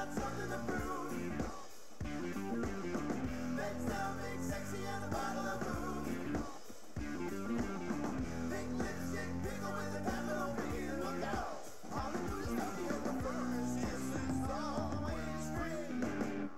got something to prove. Bed style, big sexy, and a bottle of booze. Pink lipstick, pickle with a capital P. Look out! Hollywood is stuffy and the furnace is always free.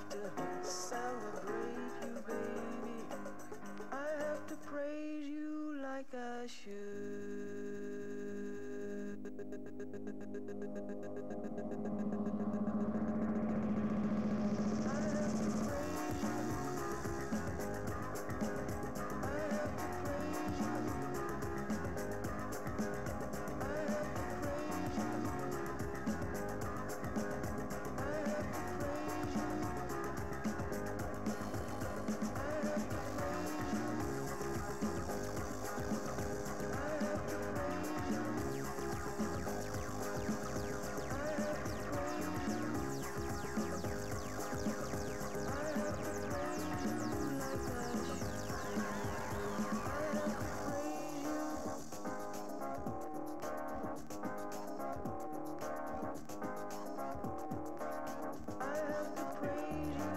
have to celebrate you, baby. I have to praise you like I should. I have to praise you. I have to praise you. I have to praise you. I have to praise you. I have to praise you. I have to praise you. I have to praise you. I have to praise you like I should. I have to praise you. I have to praise you.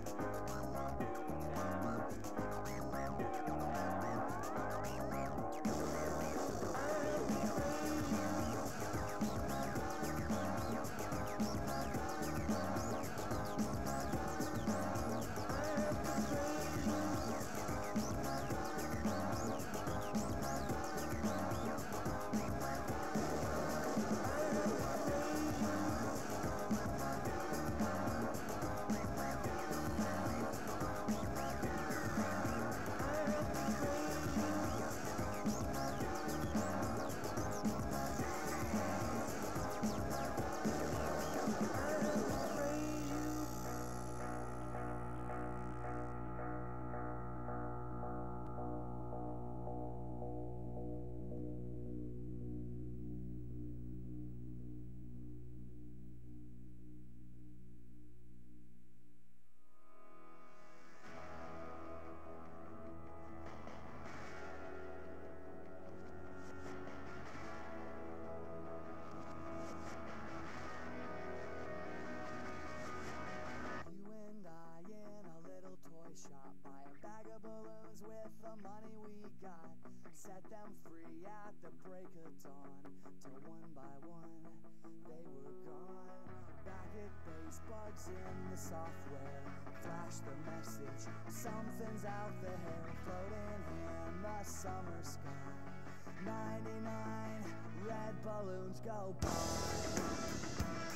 You and I in a little toy shop, buy a bag of balloons with the money we got, set them free at the break of dawn, till one by one they were gone. Back at base, bugs in the software flash the message, something's out there, floating in the summer sky. 99 red balloons go by.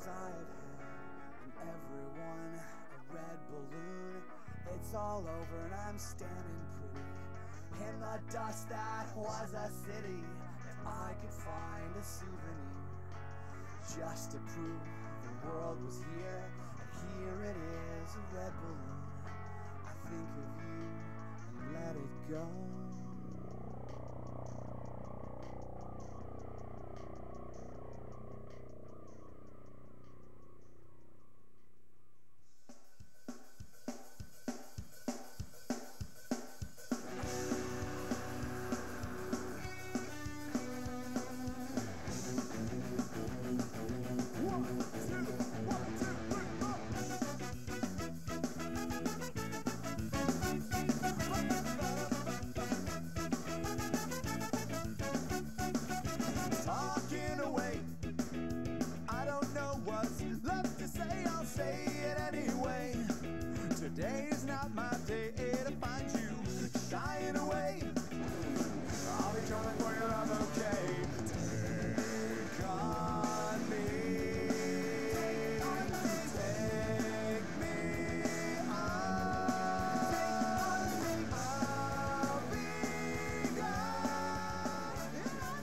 dreams I've had, and everyone a red balloon. It's all over and I'm standing pretty in the dust that was a city. If I could find a souvenir just to prove the world was here, and here it is, a red balloon. I think of you and let it go. Talking away, I don't know what's left to say, I'll say it anyway. Today's not my day to find you shying away. I'll be coming for your love, okay? Take on me. Take me on. I'll be gone.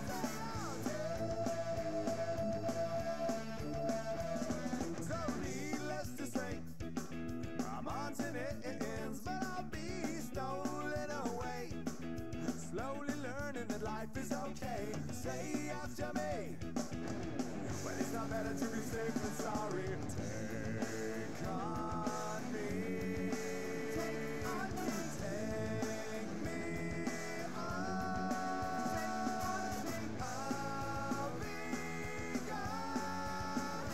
So needless to say, I'm on to ends, but I'll be stolen away. Slowly learning that life is okay. Say after me, well, it's not better to be safe than sorry. Take on me. Take on me. Take me on. I'll be gone.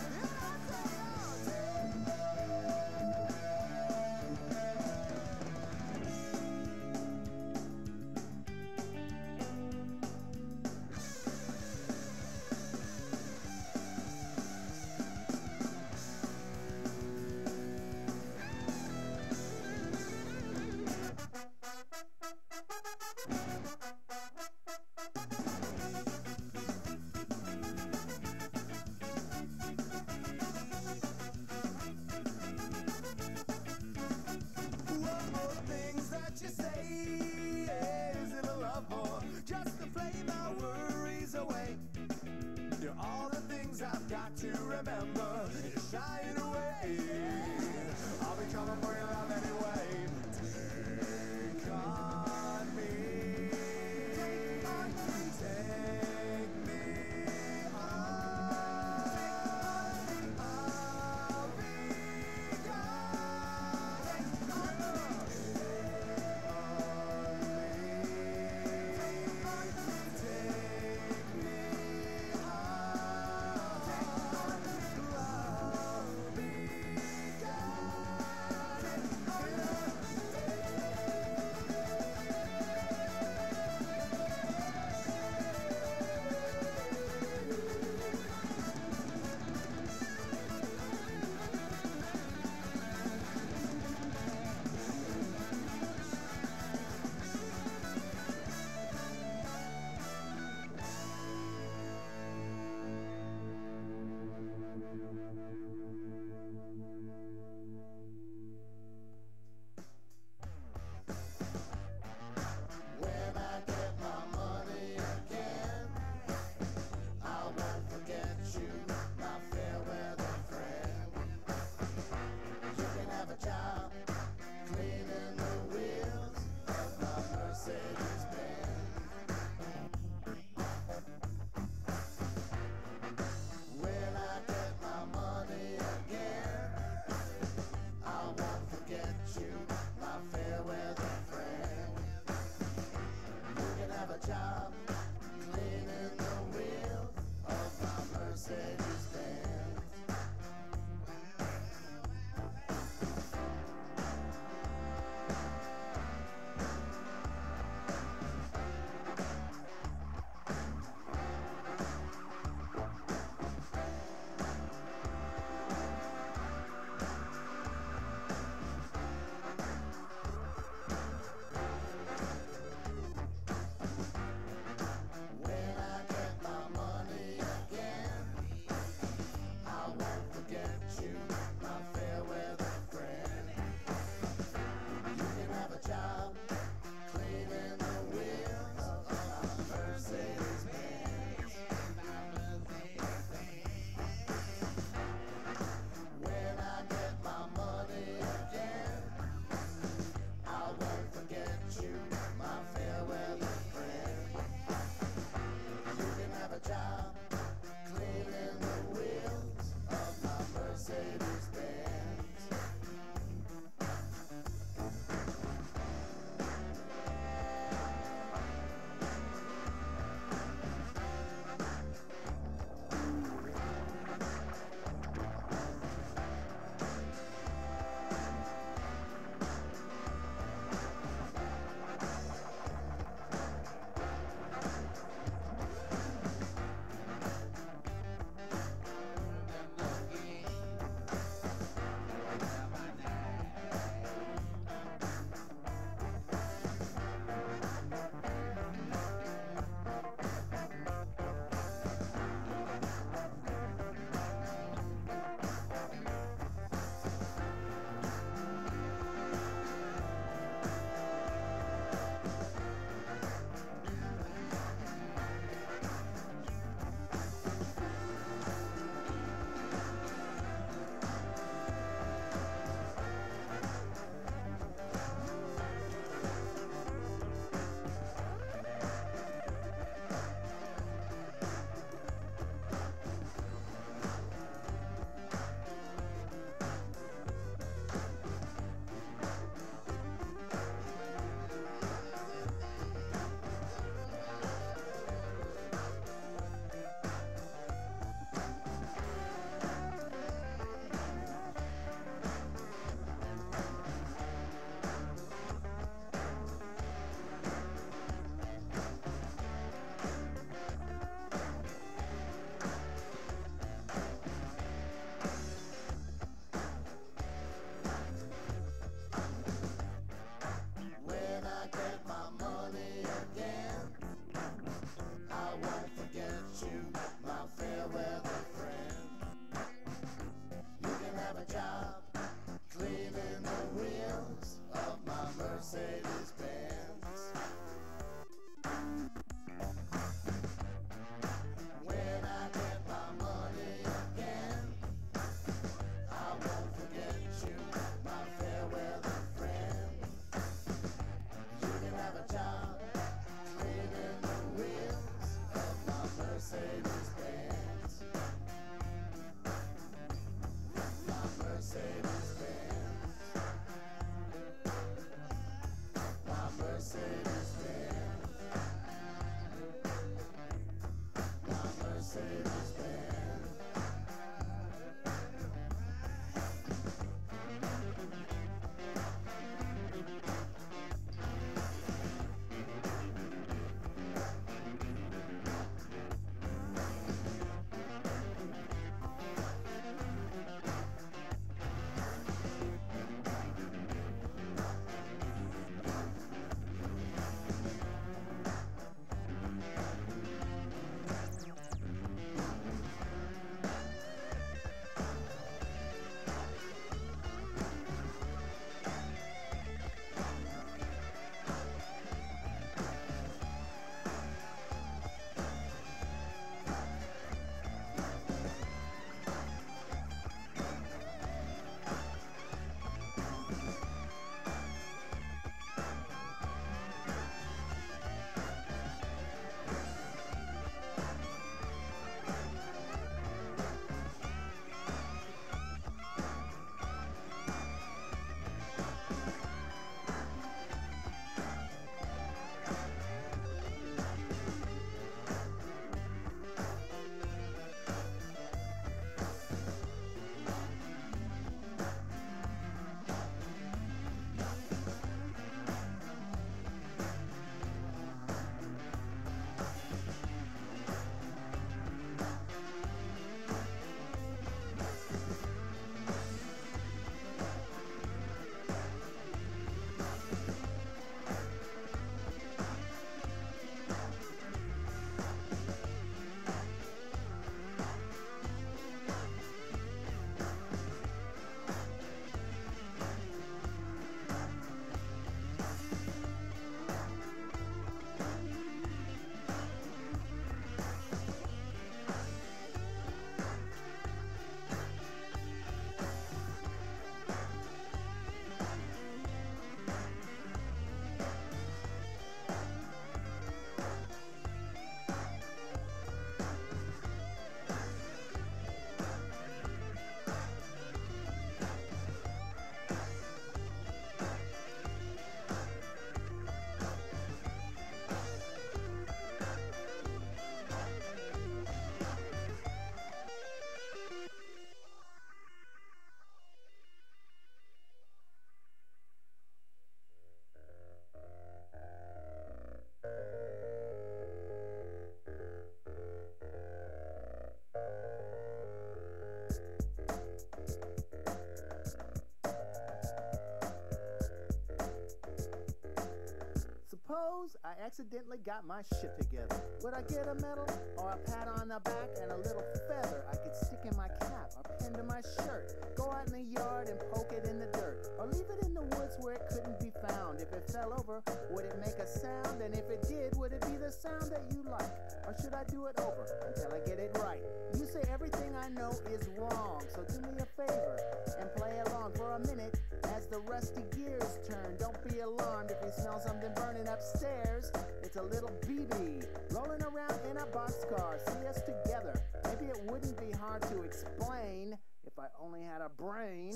I accidentally got my shit together. Would I get a medal or a pat on the back and a little feather I could stick in my cap or pin to my shirt? Go out in the yard and poke it in the dirt, or leave it in the woods where it couldn't be found. If it fell over, would it make a sound? And if it did, would it be the sound that you like? Or should I do it over until I get it right? You say everything I know is wrong, so do me a favor and play along for a minute as the rusty gears turn. Don't be alarmed if you smell something burning upstairs. It's a little BB rolling around in a boxcar. See us together. Maybe it wouldn't be hard to explain if I only had a brain.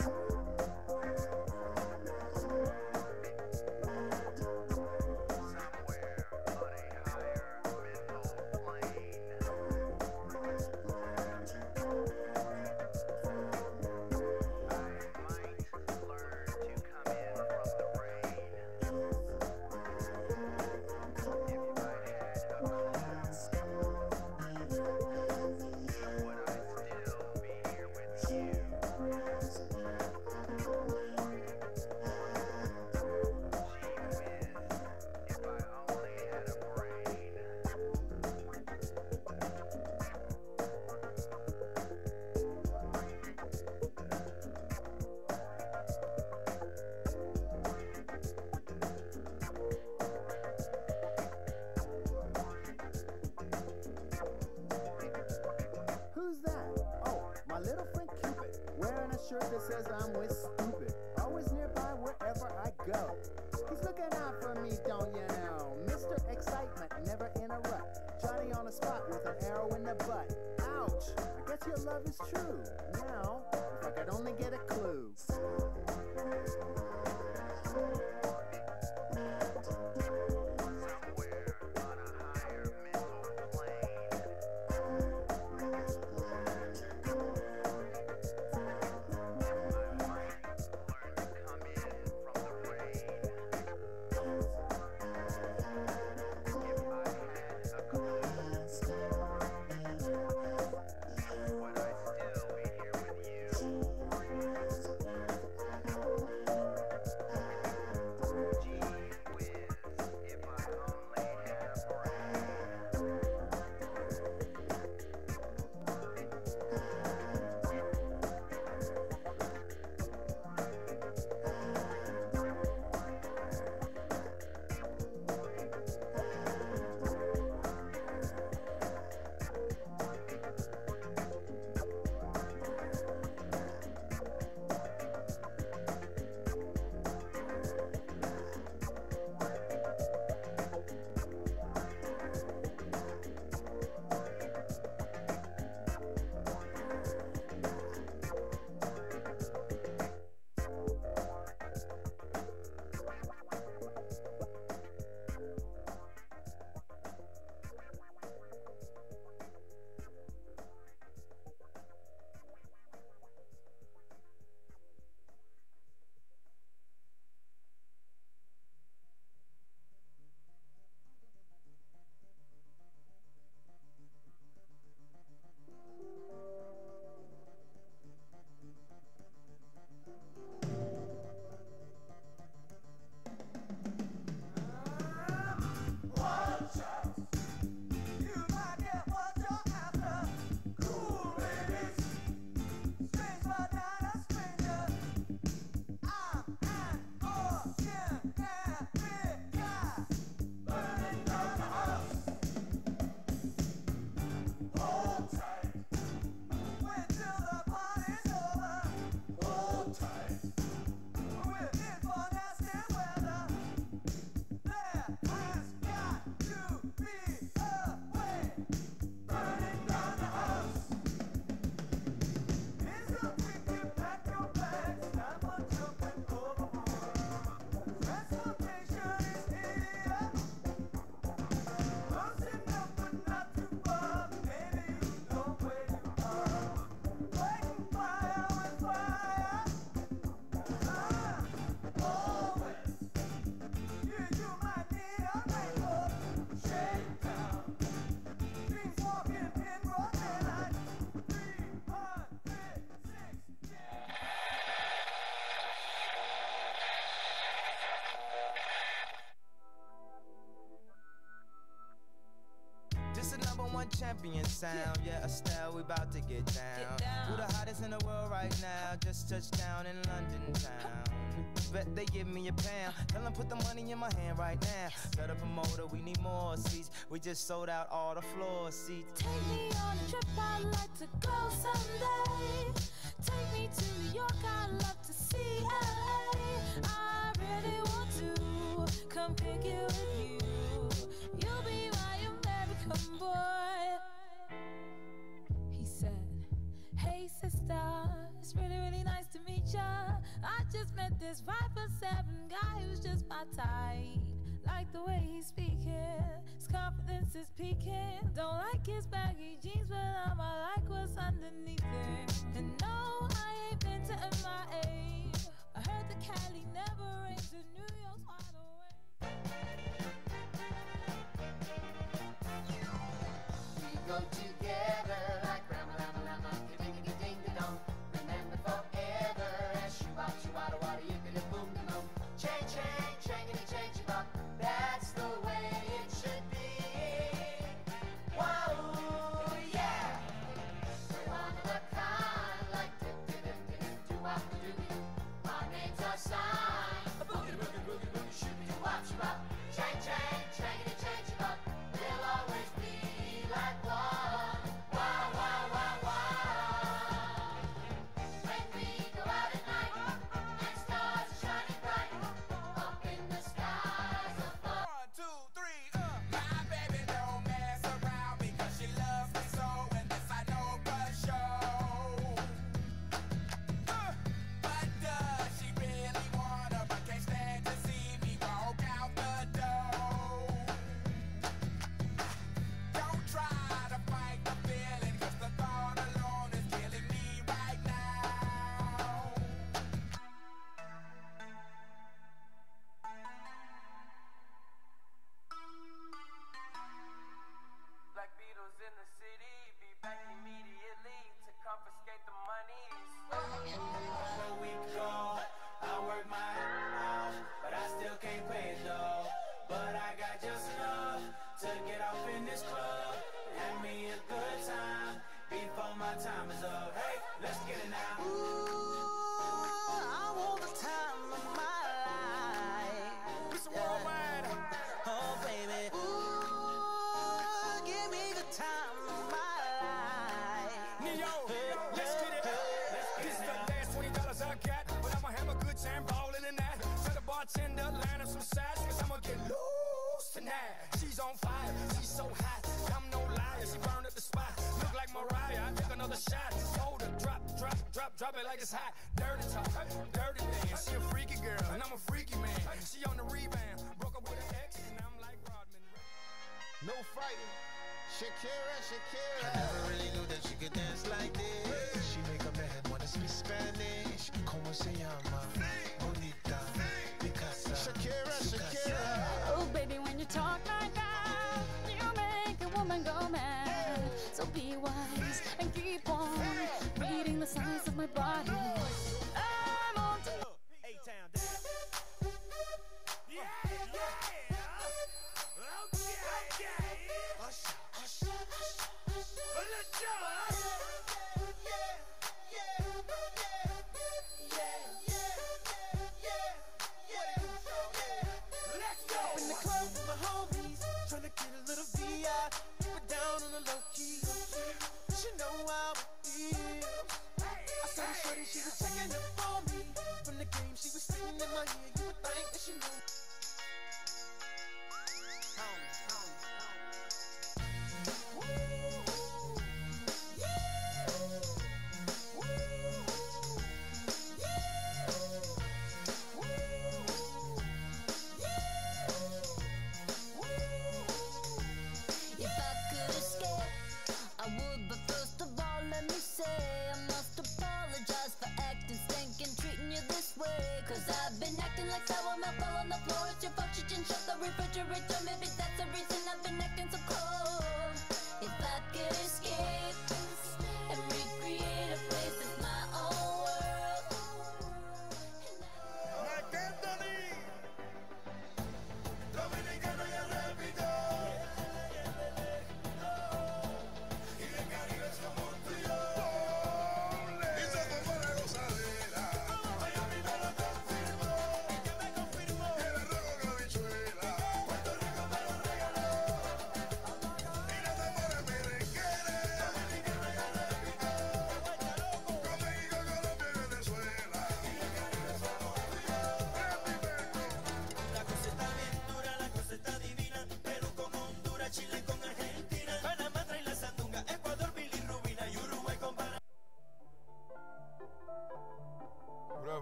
Who's that? Oh, my little friend Cupid, wearing a shirt that says I'm with stupid. Always nearby wherever I go. He's looking out for me, don't you know? Mr. Excitement, never in a rut. Johnny on the spot with an arrow in the butt. Ouch! I guess your love is true. Now, if I could only get a clue. one champion sound. Yeah, Estelle, we about to get down. Who the hottest in the world right now? Just touched down in London town. Bet they give me a pound. Tell them put the money in my hand right now. Tell the promoter we need more seats. We just sold out all the floor seats. Take me on a trip, I'd like to go someday. Take me to New York, I'd love to see LA. I really want to come kick it with you. You'll be my American boy. He said, hey sister, it's really, really nice to meet ya. I just met this 5'7" guy who's just my type. Like the way he's speaking, his confidence is peaking. Don't like his baggy jeans, but I'ma like what's underneath it. And no, I ain't been to MIA. I heard the Cali never rains and New York's wide awake. We go together like Rama Lama Lama, ding ding dong. Remember forever as shoo-bop, wada yippity boom boom. Chang chang, changity chang chibop. That's the way it should be. Wow, yeah. We're one of a kind, like dip-dip-dip-dip-doo-wop, doo-doo. Our names are signed. Boogie, boogie, boogie, boogie, shoo-doo-wop, shoo-bop. Chang chang, changity chang chibop. We'll always be like one. Wow, wow, wow, wow. When we go out at night and stars are shining bright up in the skies above. 1, 2, 3, My baby don't mess around because she loves me so, and this I know for sure. But does she really wanna? But can't stand to see me walk out the door. Don't try to fight the feeling, 'cause the thought alone is killing me right now. Black Beatles in the city, be back immediately to confiscate the monies. A week ago, I worked my ass off, but I still can't pay it though. But I got just enough to get off in this club, have me a good time before my time is up. Hey, let's get it now. Ooh, I want the time of my life. It's worldwide. Oh, baby. Ooh, give me the time of my life. Neo, let's get it. This is the last $20 I got, but I'ma have a good time ballin' in that. Tell the bartender, line up some sides, 'cause I'ma get loose tonight. She's on fire, she's so hot, I'm no liar, she burned up the spot. Look like Mariah, I take another shot. Hold her, drop it like it's hot. Dirty talk, dirty dance. She a freaky girl, and I'm a freaky man. She on the rebound, broke up with an ex, and I'm like Rodman. No fighting. Shakira, Shakira. I never really knew that she could dance like this. She make a man wanna speak Spanish. Como se llama? Bonita, Picasa. Shakira, Shakira. Oh, baby, when you talk like that, you make a woman go mad. So be wise and keep on reading the signs of my body. I'm on to A-Town dance. Yeah. In the club with my homies, tryna get a little VI, keep it down on the low key. She know how it feels. I saw the shorty, she was checking up on me. From the game, she was singing in my ear. You would think that she knew. If I could escape, I would, but first of all, let me say I must apologize for acting stinking, treating you this way. 'Cause I've been acting like sour milk all on the floor. It's your fault, you didn't shut the refrigerator. Maybe that's the reason I've been acting so cold. If I could escape and recreate a place that's my own world. Marc Anthony, Dominicano y rápido.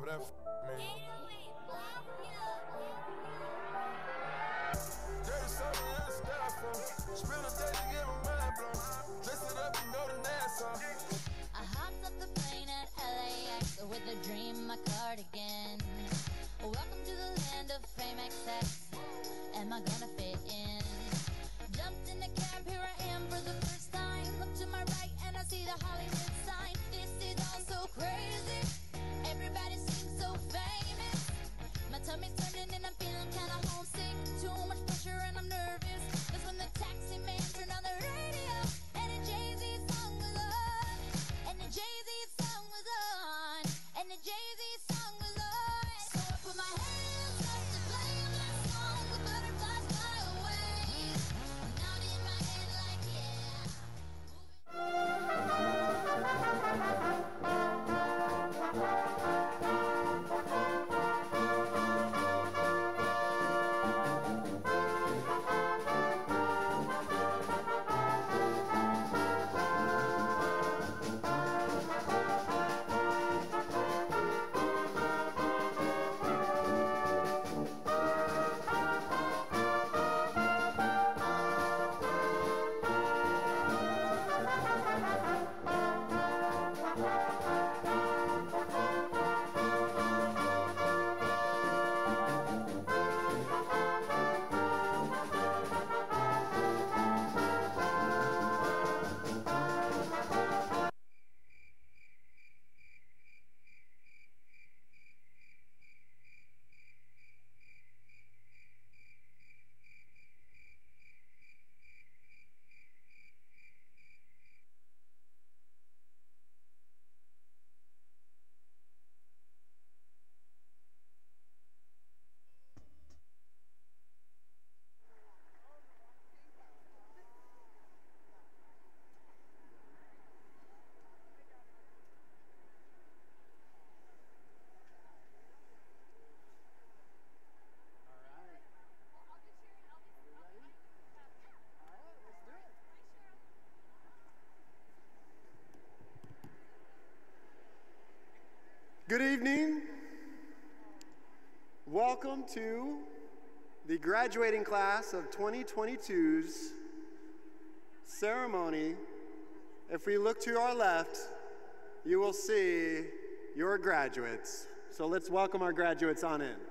that me. Dirty something in the styrofoam. Spill a day to get my mind blown. Dress it up and go to Nassau. I hopped up the plane at LAX with a dream, my cardigan. Welcome to the land of fame excess. Am I gonna fit in? Jumped in a cab, here I am for the first time. Look to my right and I see the Hollywood sign. This is all so crazy. Everybody seems so famous. My tummy's turning and I'm feeling kinda homesick. Too much pressure and I'm nervous. That's when the taxi man turned on the radio and a Jay-Z song was on. And the Jay-Z song was on. And the Jay-Z song was on. So I put my hands up to play my song. The butterflies fly away. Now in my head like Good evening. Welcome to the graduating class of 2022's ceremony. If we look to our left, you will see your graduates. So let's welcome our graduates on in.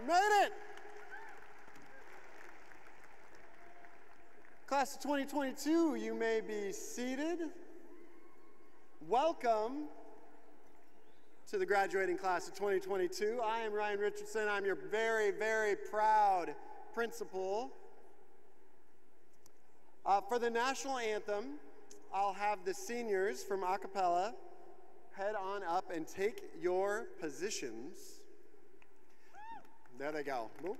Made it! Class of 2022, you may be seated. Welcome to the graduating class of 2022. I am Ryan Richardson. I'm your very, very proud principal. For the national anthem, I'll have the seniors from a cappella head on up and take your positions. There they go. Move.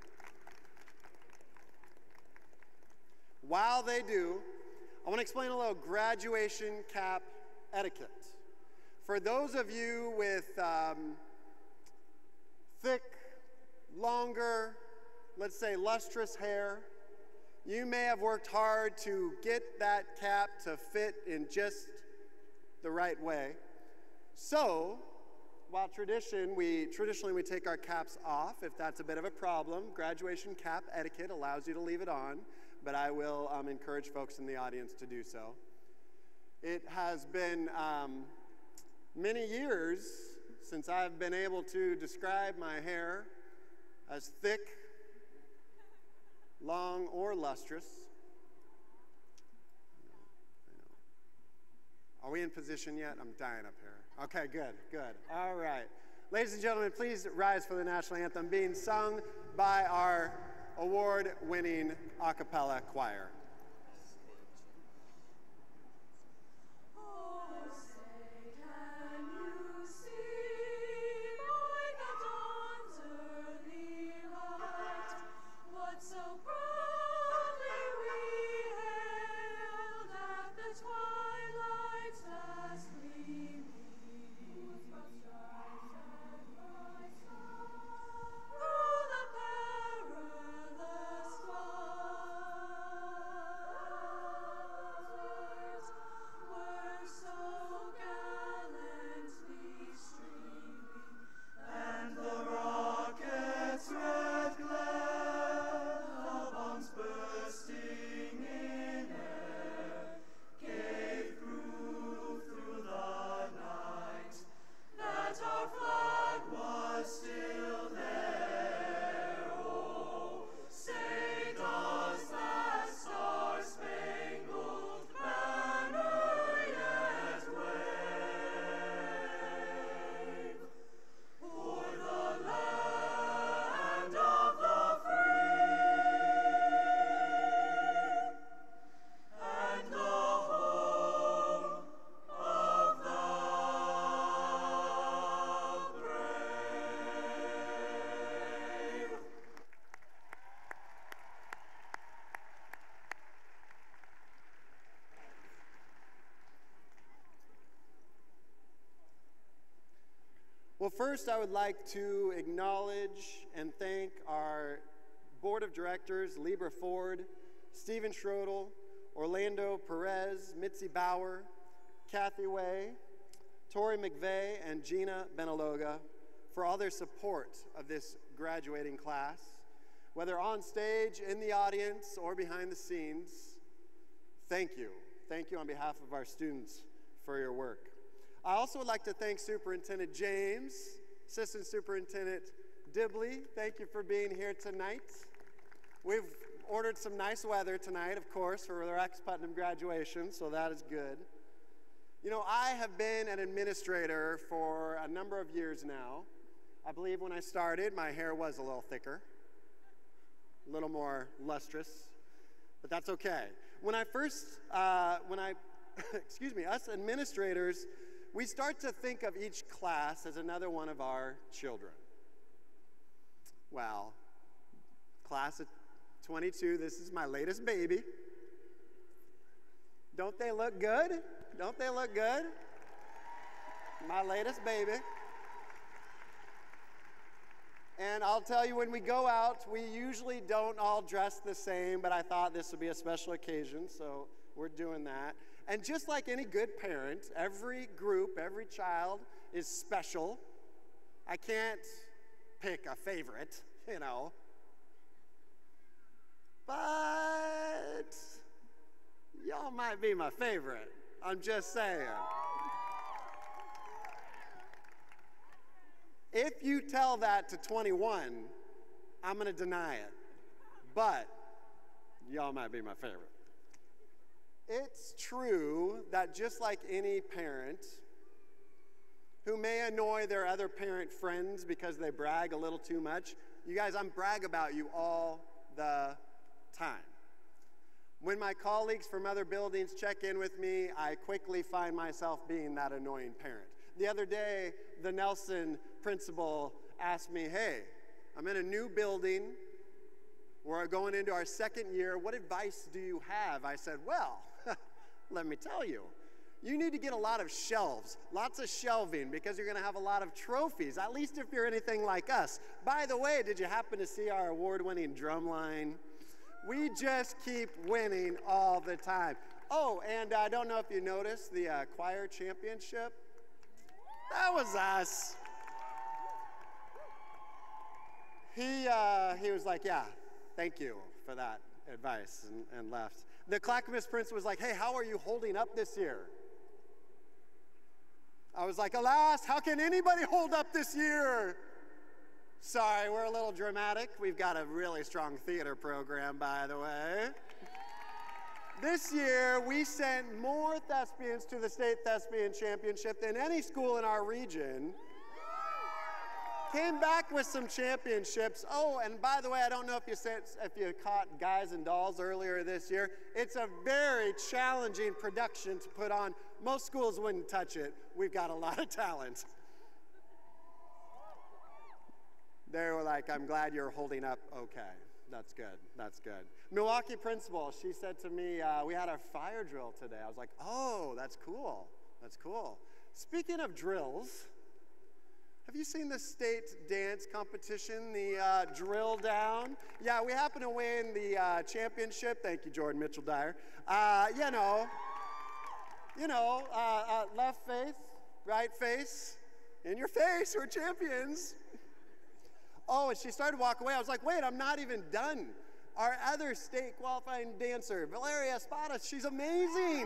While they do, I want to explain a little graduation cap etiquette. For those of you with thick, longer, let's say lustrous hair, you may have worked hard to get that cap to fit in just the right way. So, while traditionally we take our caps off, if that's a bit of a problem, graduation cap etiquette allows you to leave it on, but I will encourage folks in the audience to do so. It has been many years since I've been able to describe my hair as thick, long, or lustrous. Are we in position yet? I'm dying up here. Okay, good, good. All right. Ladies and gentlemen, please rise for the national anthem being sung by our award-winning a cappella choir. Well, first I would like to acknowledge and thank our board of directors, Libra Ford, Stephen Schrodel, Orlando Perez, Mitzi Bauer, Kathy Way, Tori McVeigh, and Gina Benaloga for all their support of this graduating class. Whether on stage, in the audience, or behind the scenes, thank you. Thank you on behalf of our students for your work. I also would like to thank Superintendent James, Assistant Superintendent Dibley. Thank you for being here tonight. We've ordered some nice weather tonight, of course, for the Rex Putnam graduation, so that is good. You know, I have been an administrator for a number of years now. I believe when I started, my hair was a little thicker, a little more lustrous, but that's okay. When I first, excuse me, us administrators, we start to think of each class as another one of our children. Well, class of 22, this is my latest baby. Don't they look good? Don't they look good? My latest baby. And I'll tell you, when we go out, we usually don't all dress the same, but I thought this would be a special occasion, so we're doing that. And just like any good parent, every group, every child is special. I can't pick a favorite, you know. But y'all might be my favorite. I'm just saying. If you tell that to 21, I'm going to deny it. But y'all might be my favorite. It's true that just like any parent who may annoy their other parent friends because they brag a little too much, you guys, I'm brag about you all the time. When my colleagues from other buildings check in with me, I quickly find myself being that annoying parent. The other day, the Nelson principal asked me, hey, I'm in a new building. We're going into our second year. What advice do you have? I said, well, let me tell you. You need to get a lot of shelves, lots of shelving, because you're going to have a lot of trophies, at least if you're anything like us. By the way, did you happen to see our award-winning drum line? We just keep winning all the time. Oh, and I don't know if you noticed the choir championship. That was us. He was like, yeah, thank you for that advice, and left. The Clackamas Prince was like, hey, how are you holding up this year? I was like, alas, how can anybody hold up this year? Sorry, we're a little dramatic. We've got a really strong theater program, by the way. This year, we sent more thespians to the State Thespian Championship than any school in our region. Came back with some championships. Oh, and by the way, I don't know if you caught Guys and Dolls earlier this year. It's a very challenging production to put on. Most schools wouldn't touch it. We've got a lot of talent. They were like, I'm glad you're holding up okay. That's good, that's good. Milwaukee principal, she said to me, we had our fire drill today. I was like, oh, that's cool, that's cool. Speaking of drills, have you seen the state dance competition, the drill down? Yeah, we happen to win the championship. Thank you, Jordan Mitchell Dyer. Left face, right face, in your face, we're champions. Oh, and she started to walk away. I was like, wait, I'm not even done. Our other state qualifying dancer, Valeria Espada, she's amazing.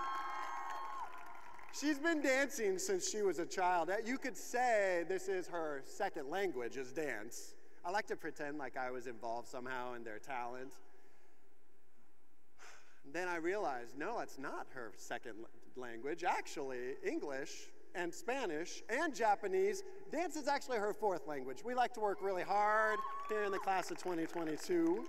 She's been dancing since she was a child. You could say this is her second language, is dance. I like to pretend like I was involved somehow in their talent. Then I realized, no, it's not her second language. Actually, English and Spanish and Japanese, dance is actually her fourth language. We like to work really hard here in the class of 2022.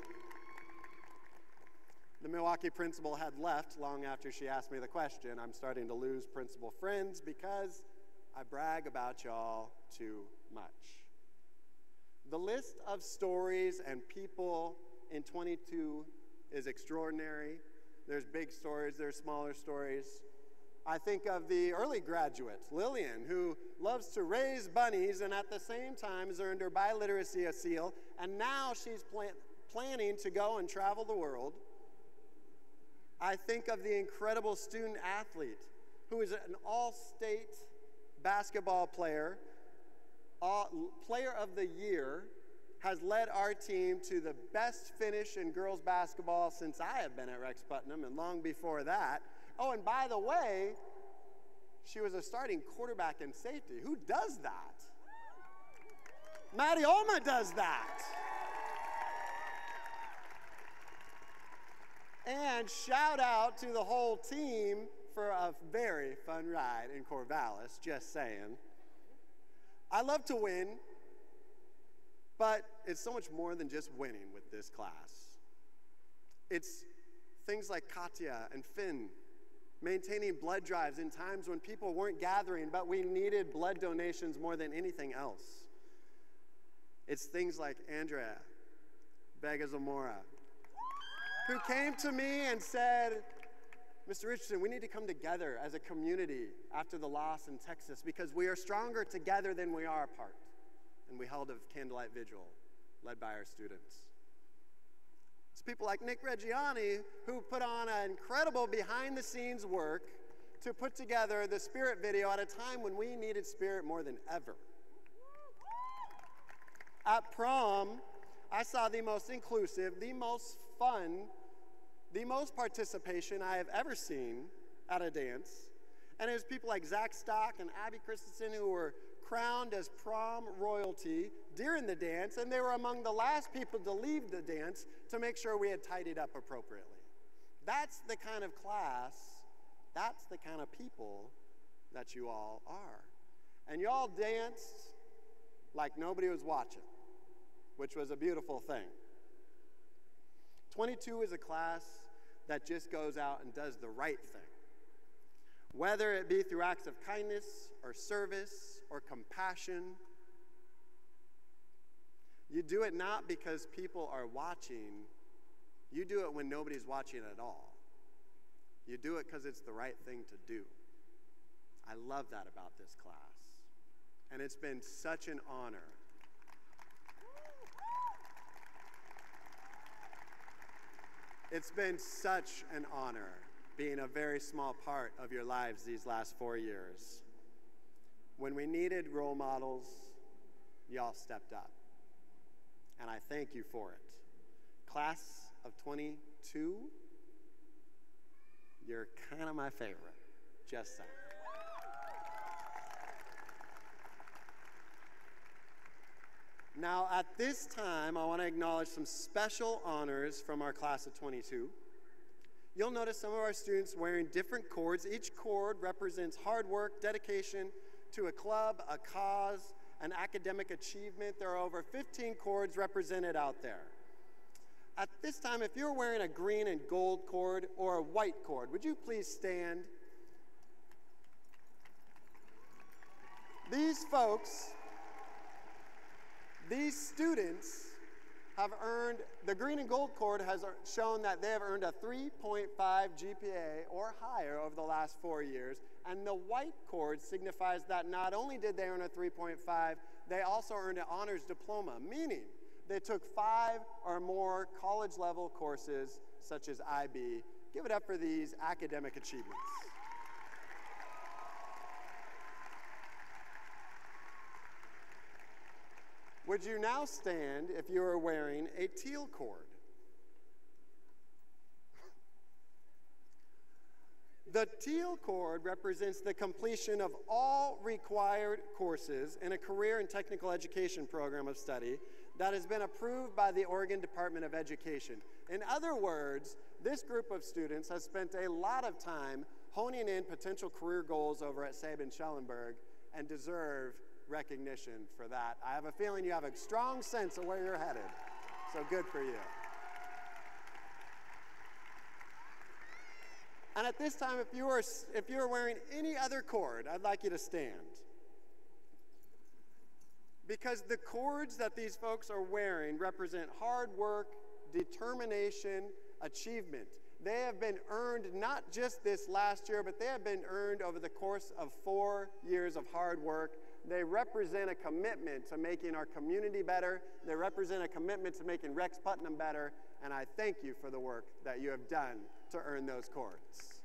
The Milwaukee principal had left long after she asked me the question. I'm starting to lose principal friends because I brag about y'all too much. The list of stories and people in 22 is extraordinary. There's big stories, there's smaller stories. I think of the early graduate, Lillian, who loves to raise bunnies and at the same time has earned her biliteracy seal, and now she's planning to go and travel the world. I think of the incredible student athlete who is an all-state basketball player, player of the year, has led our team to the best finish in girls basketball since I have been at Rex Putnam and long before that. Oh, and by the way, she was a starting quarterback and safety. Who does that? Maddie Olma does that. And shout out to the whole team for a very fun ride in Corvallis, just saying. I love to win, but it's so much more than just winning with this class. It's things like Katya and Finn maintaining blood drives in times when people weren't gathering, but we needed blood donations more than anything else. It's things like Andrea Vega Zamora, who came to me and said, Mr. Richardson, we need to come together as a community after the loss in Texas because we are stronger together than we are apart. And we held a candlelight vigil led by our students. It's people like Nick Reggiani who put on an incredible behind-the-scenes work to put together the Spirit video at a time when we needed Spirit more than ever. At prom, I saw the most inclusive, the most fun, the most participation I have ever seen at a dance. And it was people like Zach Stock and Abby Christensen who were crowned as prom royalty during the dance, and they were among the last people to leave the dance to make sure we had tidied up appropriately. That's the kind of class, that's the kind of people that you all are. And you all danced like nobody was watching, which was a beautiful thing. 22 is a class that just goes out and does the right thing. Whether it be through acts of kindness or service or compassion, you do it not because people are watching. You do it when nobody's watching at all. You do it because it's the right thing to do. I love that about this class. And it's been such an honor. It's been such an honor being a very small part of your lives these last 4 years. When we needed role models, y'all stepped up. And I thank you for it. Class of 22, you're kind of my favorite, just saying. Now, at this time, I want to acknowledge some special honors from our class of 22. You'll notice some of our students wearing different cords. Each cord represents hard work, dedication to a club, a cause, an academic achievement. There are over 15 cords represented out there. At this time, if you're wearing a green and gold cord or a white cord, would you please stand? These folks, these students have earned, the green and gold cord has shown that they have earned a 3.5 GPA or higher over the last 4 years, and the white cord signifies that not only did they earn a 3.5, they also earned an honors diploma, meaning they took 5 or more college-level courses such as IB. Give it up for these academic achievements. Would you now stand if you are wearing a teal cord? The teal cord represents the completion of all required courses in a career and technical education program of study that has been approved by the Oregon Department of Education. In other words, this group of students has spent a lot of time honing in potential career goals over at Sabin-Schellenberg and deserve recognition for that. I have a feeling you have a strong sense of where you're headed, so good for you. And at this time, if you are wearing any other cord, I'd like you to stand. Because the cords that these folks are wearing represent hard work, determination, achievement. They have been earned not just this last year, but they have been earned over the course of 4 years of hard work. They represent a commitment to making our community better. They represent a commitment to making Rex Putnam better, and I thank you for the work that you have done to earn those cords.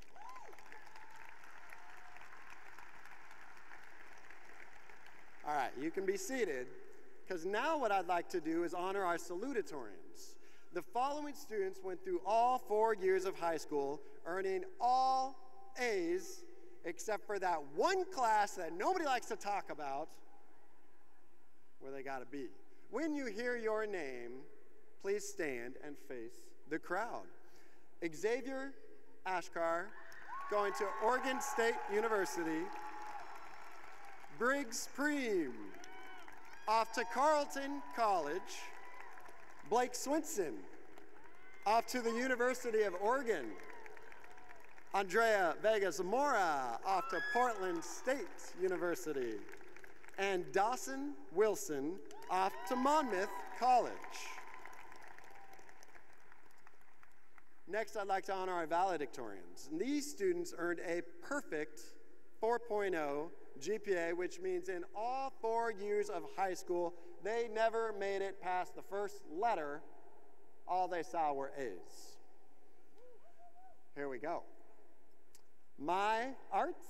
All right, you can be seated, because now what I'd like to do is honor our salutatorians. The following students went through all 4 years of high school, earning all A's, except for that one class that nobody likes to talk about, where they got a B. When you hear your name, please stand and face the crowd. Xavier Ashkar, going to Oregon State University. Briggs Preem, off to Carleton College. Blake Swinson, off to the University of Oregon. Andrea Vega Zamora, off to Portland State University. And Dawson Wilson, off to Monmouth College. Next, I'd like to honor our valedictorians. And these students earned a perfect 4.0 GPA, which means in all 4 years of high school, they never made it past the first letter. All they saw were A's. Here we go. My Arts,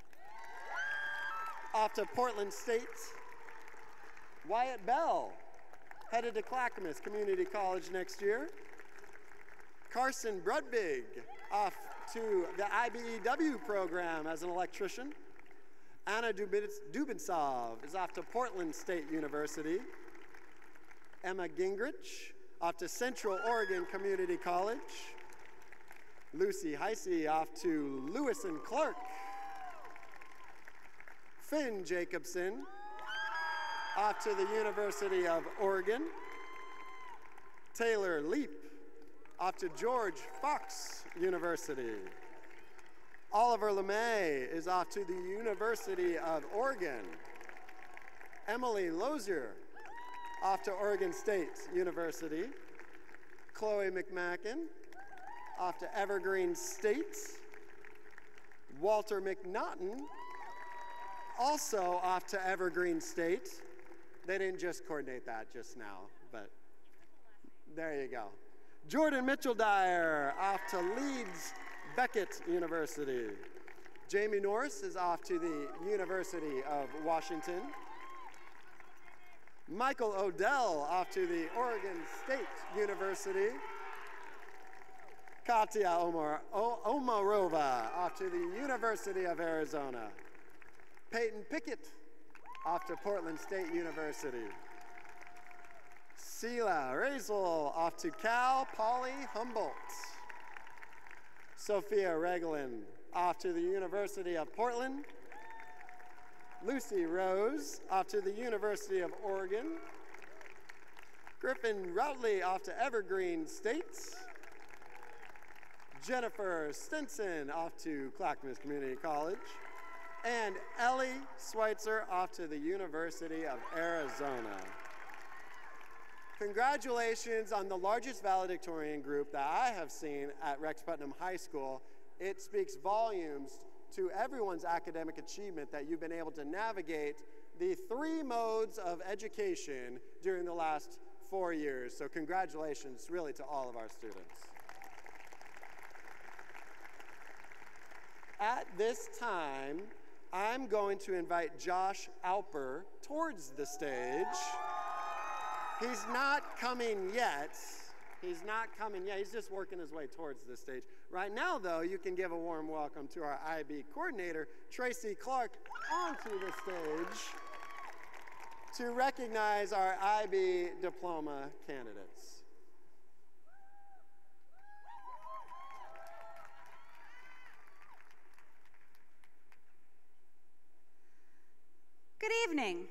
off to Portland State. Wyatt Bell, headed to Clackamas Community College next year. Carson Brudbig, off to the IBEW program as an electrician. Anna Dubinsov is off to Portland State University. Emma Gingrich off to Central Oregon Community College. Lucy Heisey off to Lewis and Clark. Finn Jacobson off to the University of Oregon. Taylor Leap off to George Fox University. Oliver LeMay is off to the University of Oregon. Emily Lozier off to Oregon State University. Chloe McMacken off to Evergreen State. Walter McNaughton also off to Evergreen State. They didn't just coordinate that just now, but there you go. Jordan Mitchell Dyer off to Leeds Beckett University. Jamie Norris is off to the University of Washington. Michael Odell off to the Oregon State University. Katya Omarova off to the University of Arizona. Peyton Pickett off to Portland State University. Sela Razel off to Cal Poly Humboldt. Sophia Reglin off to the University of Portland. Lucy Rose off to the University of Oregon. Griffin Routley off to Evergreen State. Jennifer Stinson off to Clackamas Community College. And Ellie Schweitzer off to the University of Arizona. Congratulations on the largest valedictorian group that I have seen at Rex Putnam High School. It speaks volumes to everyone's academic achievement that you've been able to navigate the 3 modes of education during the last 4 years. So congratulations really to all of our students. At this time, I'm going to invite Josh Alper towards the stage. He's not coming yet. He's not coming yet. He's just working his way towards the stage. Right now, though, you can give a warm welcome to our IB coordinator, Tracy Clark, onto the stage to recognize our IB diploma candidates. Good evening.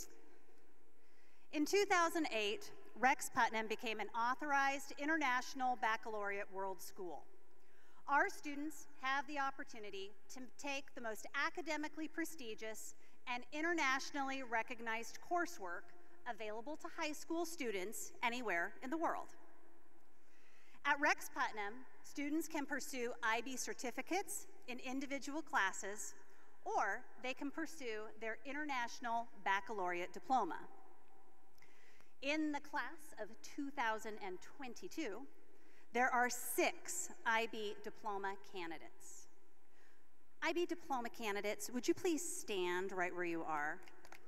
In 2008, Rex Putnam became an authorized international baccalaureate world school. Our students have the opportunity to take the most academically prestigious and internationally recognized coursework available to high school students anywhere in the world. At Rex Putnam, students can pursue IB certificates in individual classes, or they can pursue their international baccalaureate diploma. In the class of 2022, there are 6 IB diploma candidates. IB diploma candidates, would you please stand right where you are?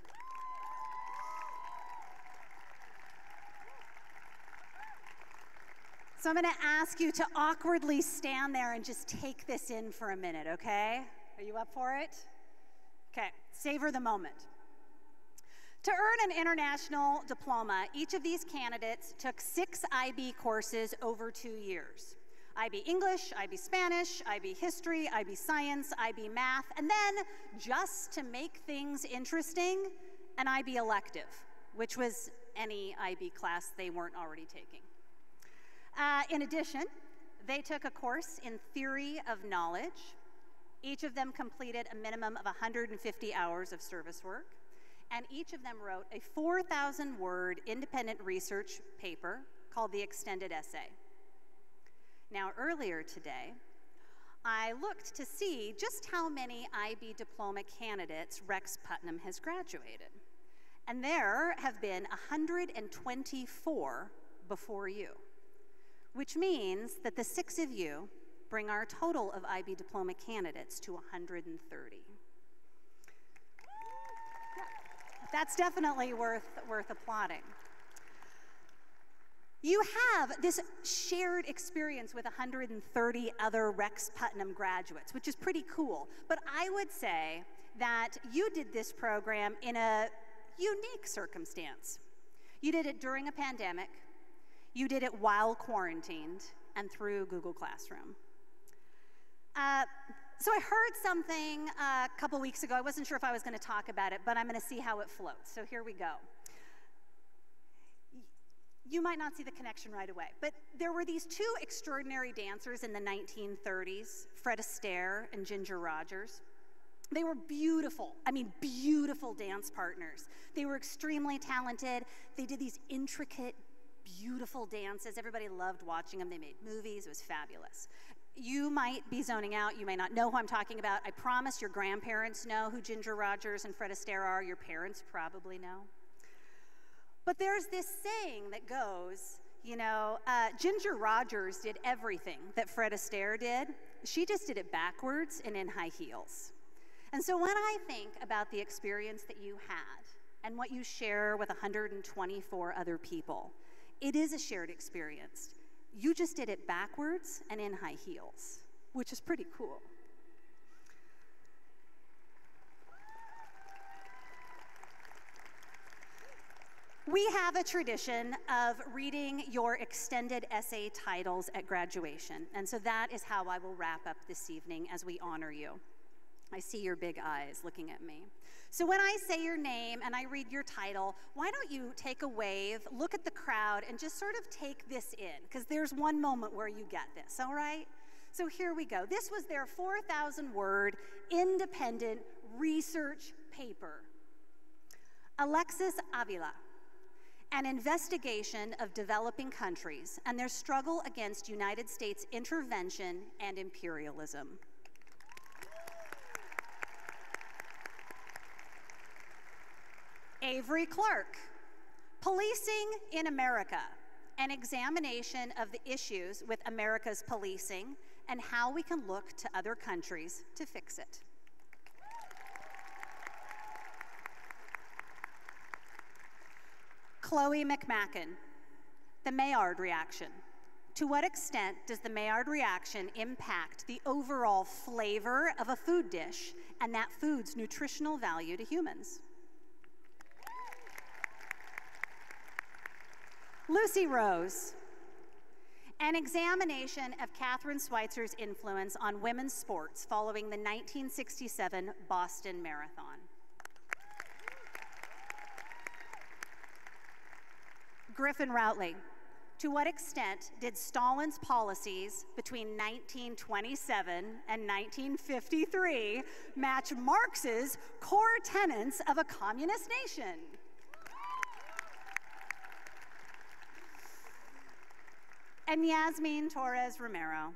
So I'm going to ask you to awkwardly stand there and just take this in for a minute, okay? Are you up for it? Okay, savor the moment. To earn an international diploma, each of these candidates took 6 IB courses over 2 years. IB English, IB Spanish, IB History, IB Science, IB Math, and then, just to make things interesting, an IB elective, which was any IB class they weren't already taking. In addition, they took a course in theory of knowledge. Each of them completed a minimum of 150 hours of service work, and each of them wrote a 4,000-word independent research paper called the Extended Essay. Now, earlier today, I looked to see just how many IB diploma candidates Rex Putnam has graduated, and there have been 124 before you, which means that the 6 of you bring our total of IB diploma candidates to 130. That's definitely worth applauding. You have this shared experience with 130 other Rex Putnam graduates, which is pretty cool. But I would say that you did this program in a unique circumstance. You did it during a pandemic, you did it while quarantined, and through Google Classroom. So I heard something a couple weeks ago. I wasn't sure if I was going to talk about it, but I'm going to see how it floats. So here we go. You might not see the connection right away, but there were these two extraordinary dancers in the 1930s, Fred Astaire and Ginger Rogers. They were beautiful, I mean beautiful dance partners. They were extremely talented. They did these intricate, beautiful dances. Everybody loved watching them. They made movies. It was fabulous. You might be zoning out. You may not know who I'm talking about. I promise your grandparents know who Ginger Rogers and Fred Astaire are. Your parents probably know. But there's this saying that goes, you know, Ginger Rogers did everything that Fred Astaire did. She just did it backwards and in high heels. And so when I think about the experience that you had and what you share with 124 other people, it is a shared experience. You just did it backwards and in high heels, which is pretty cool. We have a tradition of reading your extended essay titles at graduation, and so that is how I will wrap up this evening as we honor you. I see your big eyes looking at me. So when I say your name and I read your title, why don't you take a wave, look at the crowd, and just sort of take this in, because there's one moment where you get this, all right? So here we go. This was their 4,000-word independent research paper. Alexis Avila, an investigation of developing countries and their struggle against United States intervention and imperialism. Avery Clark, Policing in America, an examination of the issues with America's policing and how we can look to other countries to fix it. Chloe McMacken, the Maillard reaction. To what extent does the Maillard reaction impact the overall flavor of a food dish and that food's nutritional value to humans? Lucy Rose, an examination of Kathrine Schweitzer's influence on women's sports following the 1967 Boston Marathon. Griffin Routley, to what extent did Stalin's policies between 1927 and 1953 match Marx's core tenets of a communist nation? And Yasmin Torres Romero,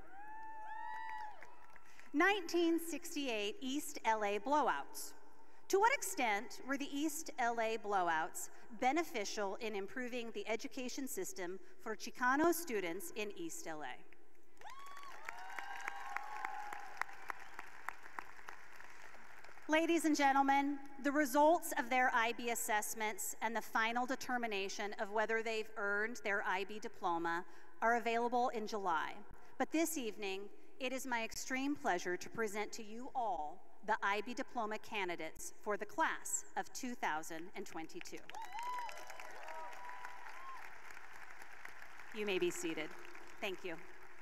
1968 East LA blowouts. To what extent were the East LA blowouts beneficial in improving the education system for Chicano students in East LA? Ladies and gentlemen, the results of their IB assessments and the final determination of whether they've earned their IB diploma are available in July. But this evening, it is my extreme pleasure to present to you all the IB diploma candidates for the class of 2022. You may be seated. Thank you.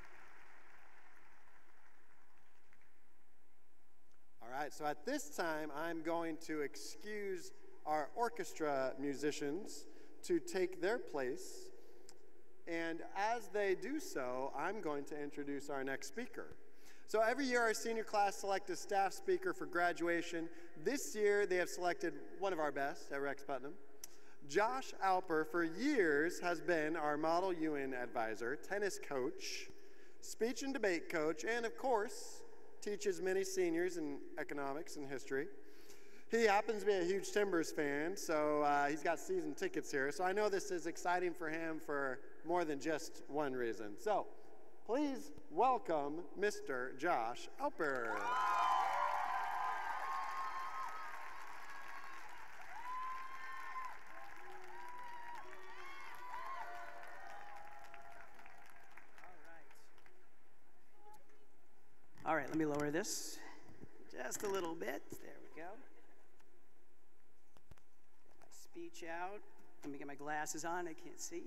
All right, so at this time, I'm going to excuse our orchestra musicians to take their place. And as they do so, I'm going to introduce our next speaker. So every year our senior class select a staff speaker for graduation. This year they have selected one of our best at Rex Putnam. Josh Alper for years has been our Model UN advisor, tennis coach, speech and debate coach, and of course, teaches many seniors in economics and history. He happens to be a huge Timbers fan, so he's got season tickets here. So I know this is exciting for him for more than just one reason. So please welcome Mr. Josh Alper. All right, let me lower this just a little bit. There we go. speech out. Let me get my glasses on, I can't see.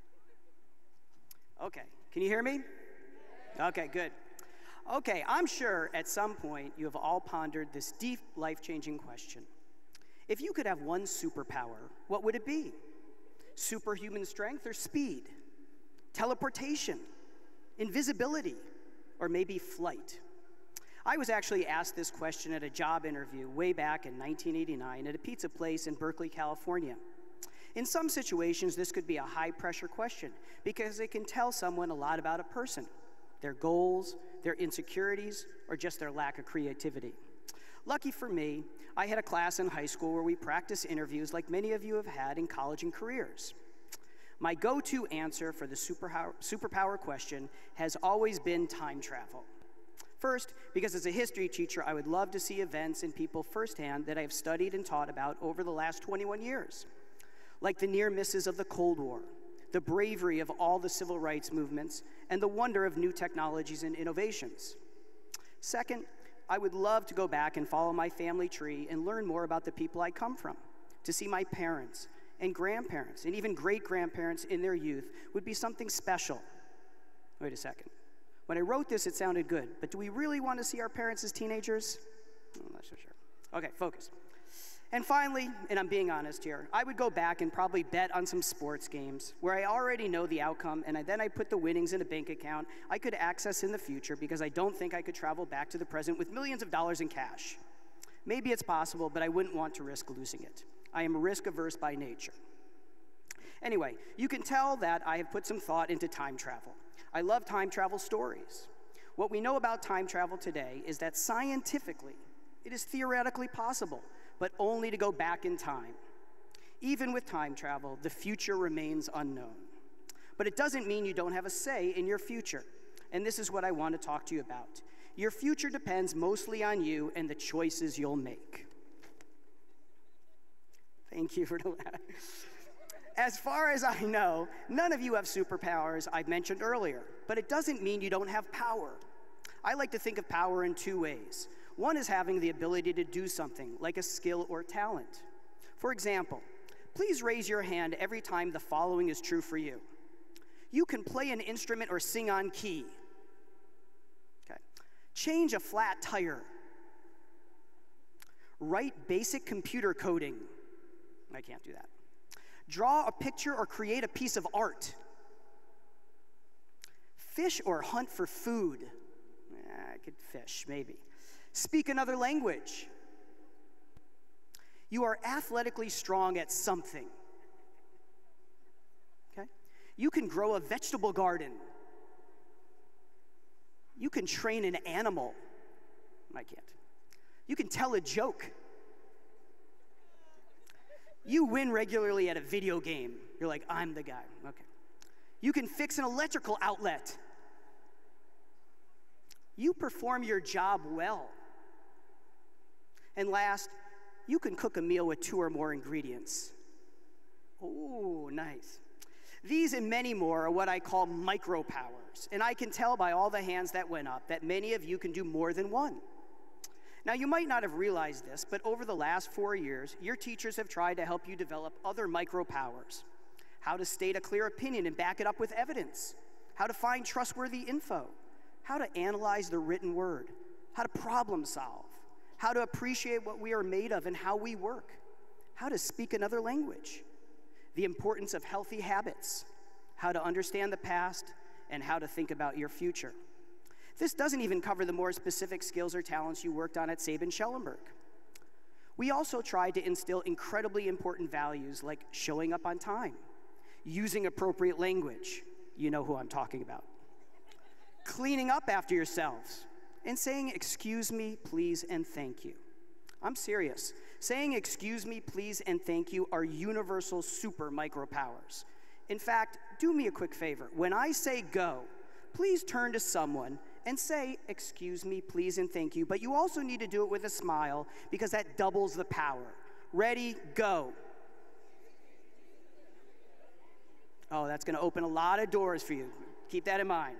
Okay, can you hear me? Okay, good. Okay, I'm sure at some point you have all pondered this deep, life-changing question. If you could have one superpower, what would it be? Superhuman strength or speed? Teleportation? Invisibility? Or maybe flight? I was actually asked this question at a job interview way back in 1989 at a pizza place in Berkeley, California. In some situations, this could be a high-pressure question because it can tell someone a lot about a person, their goals, their insecurities, or just their lack of creativity. Lucky for me, I had a class in high school where we practiced interviews like many of you have had in college and careers. My go-to answer for the superpower question has always been time travel. First, because as a history teacher, I would love to see events and people firsthand that I have studied and taught about over the last 21 years, like the near misses of the Cold War, the bravery of all the civil rights movements, and the wonder of new technologies and innovations. Second, I would love to go back and follow my family tree and learn more about the people I come from. To see my parents and grandparents and even great-grandparents in their youth would be something special. Wait a second. When I wrote this, it sounded good, but do we really want to see our parents as teenagers? I'm not so sure. Okay, focus. And finally, and I'm being honest here, I would go back and probably bet on some sports games where I already know the outcome, and then I put the winnings in a bank account I could access in the future because I don't think I could travel back to the present with millions of dollars in cash. Maybe it's possible, but I wouldn't want to risk losing it. I am risk-averse by nature. Anyway, you can tell that I have put some thought into time travel. I love time travel stories. What we know about time travel today is that scientifically, it is theoretically possible, but only to go back in time. Even with time travel, the future remains unknown. But it doesn't mean you don't have a say in your future. And this is what I want to talk to you about. Your future depends mostly on you and the choices you'll make. Thank you for that. As far as I know, none of you have superpowers I've mentioned earlier, but it doesn't mean you don't have power. I like to think of power in two ways. One is having the ability to do something, like a skill or talent. For example, please raise your hand every time the following is true for you. You can play an instrument or sing on key. Okay. Change a flat tire. Write basic computer coding. I can't do that. Draw a picture or create a piece of art. Fish or hunt for food. I could fish, maybe. Speak another language. You are athletically strong at something. Okay? You can grow a vegetable garden. You can train an animal. I can't. You can tell a joke. You win regularly at a video game. You're like, I'm the guy. Okay. You can fix an electrical outlet. You perform your job well. And last, you can cook a meal with 2 or more ingredients. Oh, nice. These and many more are what I call micropowers. And I can tell by all the hands that went up that many of you can do more than one. Now, you might not have realized this, but over the last 4 years, your teachers have tried to help you develop other micropowers. How to state a clear opinion and back it up with evidence. How to find trustworthy info. How to analyze the written word. How to problem solve. How to appreciate what we are made of and how we work. How to speak another language. The importance of healthy habits. How to understand the past and how to think about your future. This doesn't even cover the more specific skills or talents you worked on at Sabin-Schellenberg. We also tried to instill incredibly important values like showing up on time, using appropriate language, you know who I'm talking about, cleaning up after yourselves, and saying excuse me, please, and thank you. I'm serious. Saying excuse me, please, and thank you are universal super micropowers. In fact, do me a quick favor. When I say go, please turn to someone and say, excuse me, please, and thank you. But you also need to do it with a smile because that doubles the power. Ready, go. Oh, that's going to open a lot of doors for you. Keep that in mind.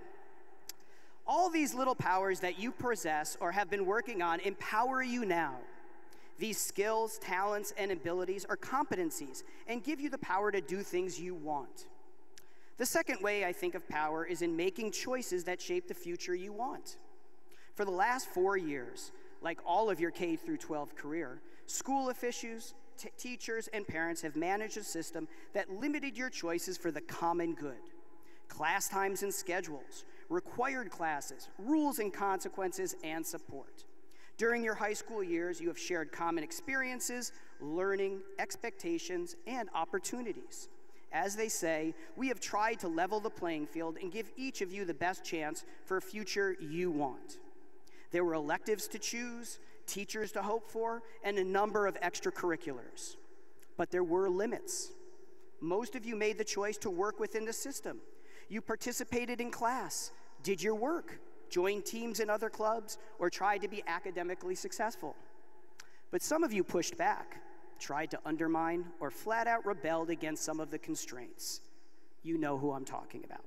All these little powers that you possess or have been working on empower you now. These skills, talents, and abilities are competencies and give you the power to do things you want. The second way I think of power is in making choices that shape the future you want. For the last 4 years, like all of your K through 12 career, school officials, teachers, and parents have managed a system that limited your choices for the common good. Class times and schedules, required classes, rules and consequences, and support. During your high school years, you have shared common experiences, learning, expectations, and opportunities. As they say, we have tried to level the playing field and give each of you the best chance for a future you want. There were electives to choose, teachers to hope for, and a number of extracurriculars. But there were limits. Most of you made the choice to work within the system. You participated in class, did your work, joined teams in other clubs, or tried to be academically successful. But some of you pushed back, tried to undermine, or flat out rebelled against some of the constraints. You know who I'm talking about.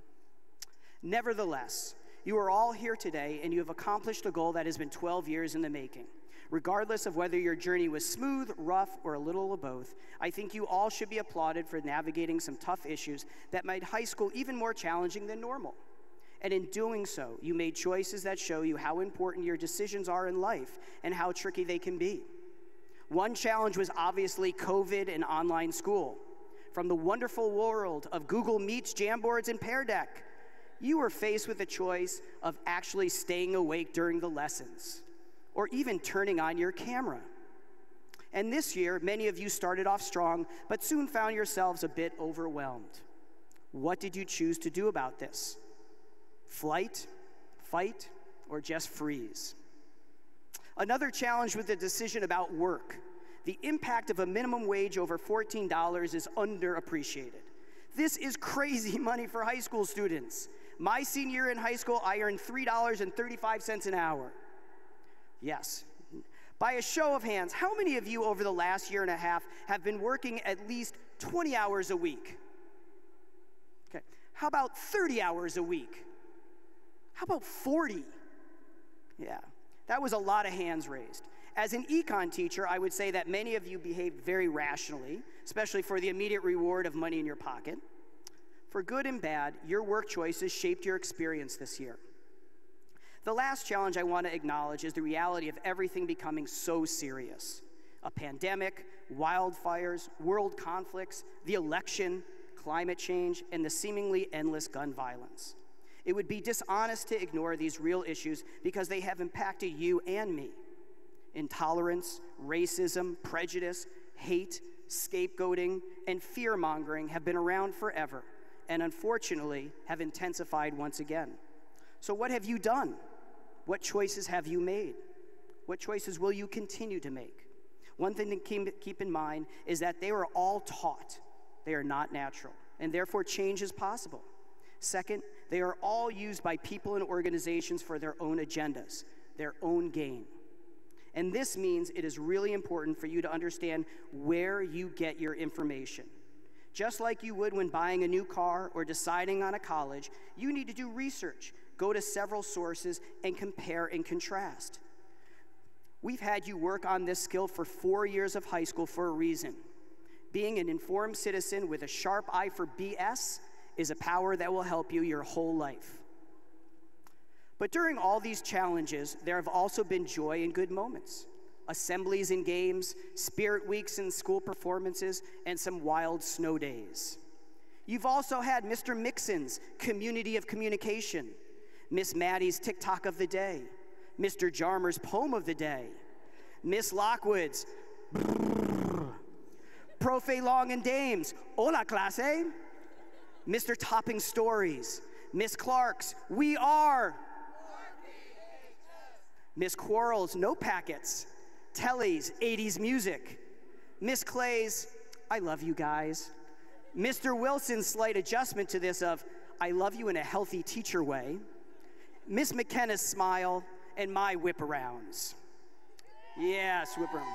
Nevertheless, you are all here today and you have accomplished a goal that has been 12 years in the making. Regardless of whether your journey was smooth, rough, or a little of both, I think you all should be applauded for navigating some tough issues that made high school even more challenging than normal. And in doing so, you made choices that show you how important your decisions are in life and how tricky they can be. One challenge was obviously COVID and online school. From the wonderful world of Google Meets, Jamboards, and Pear Deck, you were faced with the choice of actually staying awake during the lessons, or even turning on your camera. And this year, many of you started off strong, but soon found yourselves a bit overwhelmed. What did you choose to do about this? Flight, fight, or just freeze? Another challenge was the decision about work. The impact of a minimum wage over $14 is underappreciated. This is crazy money for high school students. My senior year in high school, I earned $3.35 an hour. Yes. By a show of hands, how many of you over the last year and a half have been working at least 20 hours a week? Okay. How about 30 hours a week? How about 40? Yeah. That was a lot of hands raised. As an econ teacher, I would say that many of you behaved very rationally, especially for the immediate reward of money in your pocket. For good and bad, your work choices shaped your experience this year. The last challenge I want to acknowledge is the reality of everything becoming so serious. A pandemic, wildfires, world conflicts, the election, climate change, and the seemingly endless gun violence. It would be dishonest to ignore these real issues because they have impacted you and me. Intolerance, racism, prejudice, hate, scapegoating, and fear-mongering have been around forever and unfortunately have intensified once again. So what have you done? What choices have you made? What choices will you continue to make? One thing to keep in mind is that they were all taught. They are not natural, and therefore change is possible. Second, they are all used by people and organizations for their own agendas, their own gain. And this means it is really important for you to understand where you get your information. Just like you would when buying a new car or deciding on a college, you need to do research, go to several sources, and compare and contrast. We've had you work on this skill for 4 years of high school for a reason. Being an informed citizen with a sharp eye for BS is a power that will help you your whole life. But during all these challenges, there have also been joy and good moments. Assemblies and games, spirit weeks and school performances, and some wild snow days. You've also had Mr. Mixon's Community of Communication, Miss Maddie's TikTok of the Day, Mr. Jarmer's Poem of the Day, Miss Lockwood's Profe Long and Dames, Hola clase, Mr. Topping's Stories, Miss Clark's We Are, Miss Quarles' No Packets, Telly's 80s Music, Miss Clay's I Love You Guys, Mr. Wilson's slight adjustment to this of I love you in a healthy teacher way, Miss McKenna's Smile, and my whip-arounds. Yes, whip-around.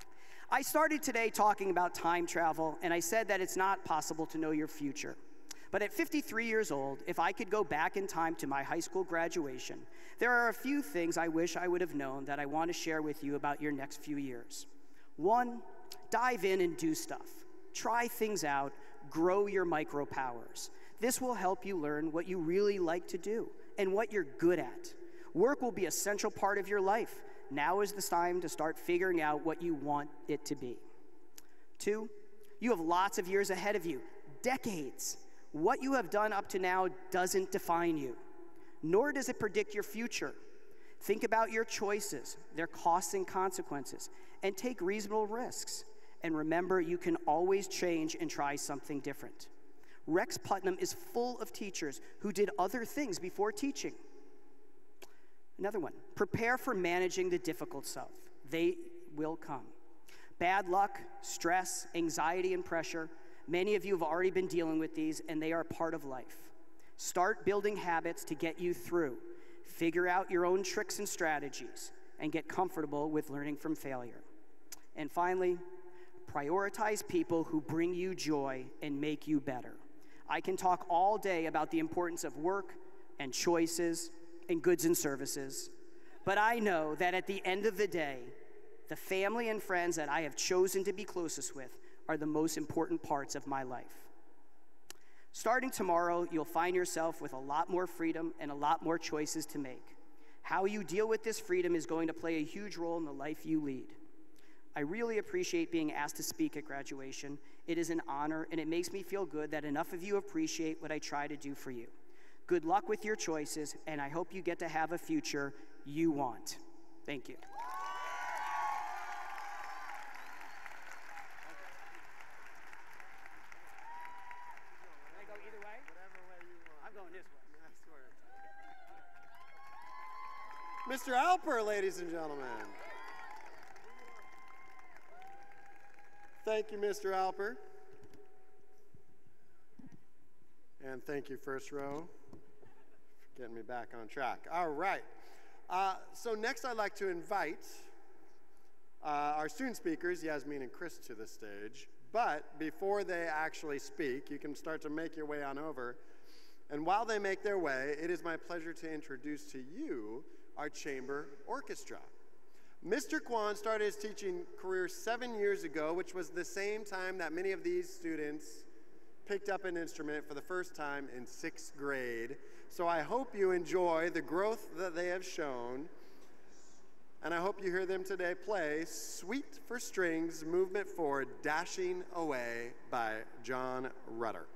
I started today talking about time travel, and I said that it's not possible to know your future. But at 53 years old, if I could go back in time to my high school graduation, there are a few things I wish I would have known that I want to share with you about your next few years. One, dive in and do stuff. Try things out, grow your micro powers. This will help you learn what you really like to do and what you're good at. Work will be a central part of your life. Now is the time to start figuring out what you want it to be. Two, you have lots of years ahead of you, decades. What you have done up to now doesn't define you, nor does it predict your future. Think about your choices, their costs and consequences, and take reasonable risks. And remember, you can always change and try something different. Rex Putnam is full of teachers who did other things before teaching. Another one, prepare for managing the difficult stuff. They will come. Bad luck, stress, anxiety, and pressure. Many of you have already been dealing with these, and they are part of life. Start building habits to get you through. Figure out your own tricks and strategies, and get comfortable with learning from failure. And finally, prioritize people who bring you joy and make you better. I can talk all day about the importance of work and choices and goods and services, but I know that at the end of the day, the family and friends that I have chosen to be closest with are the most important parts of my life. Starting tomorrow, you'll find yourself with a lot more freedom and a lot more choices to make. How you deal with this freedom is going to play a huge role in the life you lead. I really appreciate being asked to speak at graduation. It is an honor, and it makes me feel good that enough of you appreciate what I try to do for you. Good luck with your choices, and I hope you get to have a future you want. Thank you. Mr. Alper, ladies and gentlemen. Thank you, Mr. Alper. And thank you, first row, for getting me back on track. All right. So next I'd like to invite our student speakers, Yasmin and Chris, to the stage. But before they actually speak, you can start to make your way on over. And while they make their way, it is my pleasure to introduce to you our chamber orchestra. Mr. Kwan started his teaching career 7 years ago, which was the same time that many of these students picked up an instrument for the first time in 6th grade. So I hope you enjoy the growth that they have shown, and I hope you hear them today play Suite for Strings, Movement for Dashing Away by John Rutter.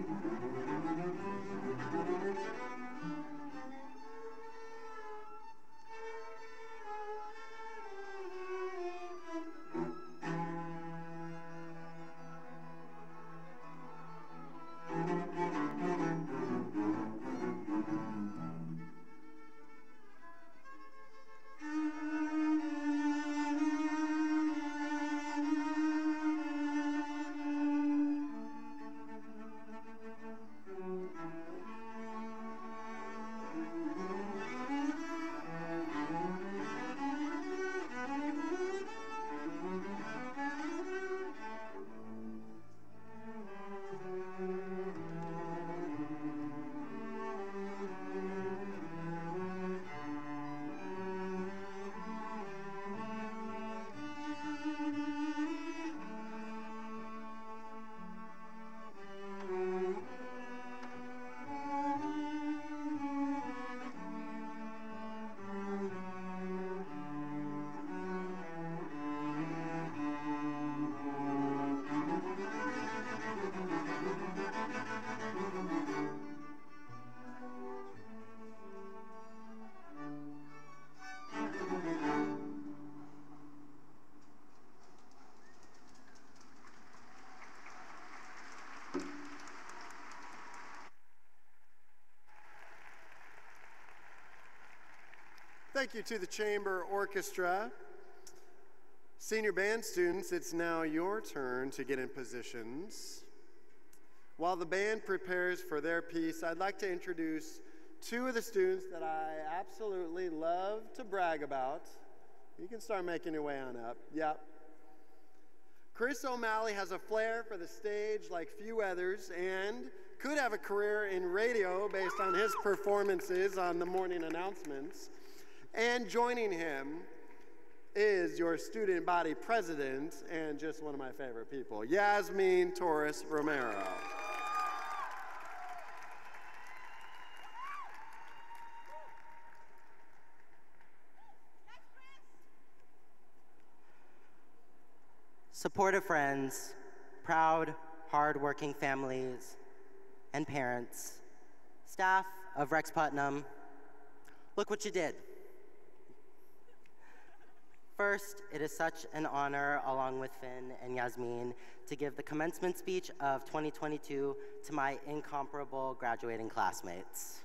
Thank you to the Chamber Orchestra. Senior band students, it's now your turn to get in positions. While the band prepares for their piece, I'd like to introduce two of the students that I absolutely love to brag about. You can start making your way on up. Yep. Chris O'Malley has a flair for the stage like few others and could have a career in radio based on his performances on the morning announcements. And joining him is your student body president and just one of my favorite people, Yasmin Torres Romero. Supportive friends, proud, hard-working families, and parents, staff of Rex Putnam, look what you did. First, it is such an honor, along with Finn and Yasmin, to give the commencement speech of 2022 to my incomparable graduating classmates.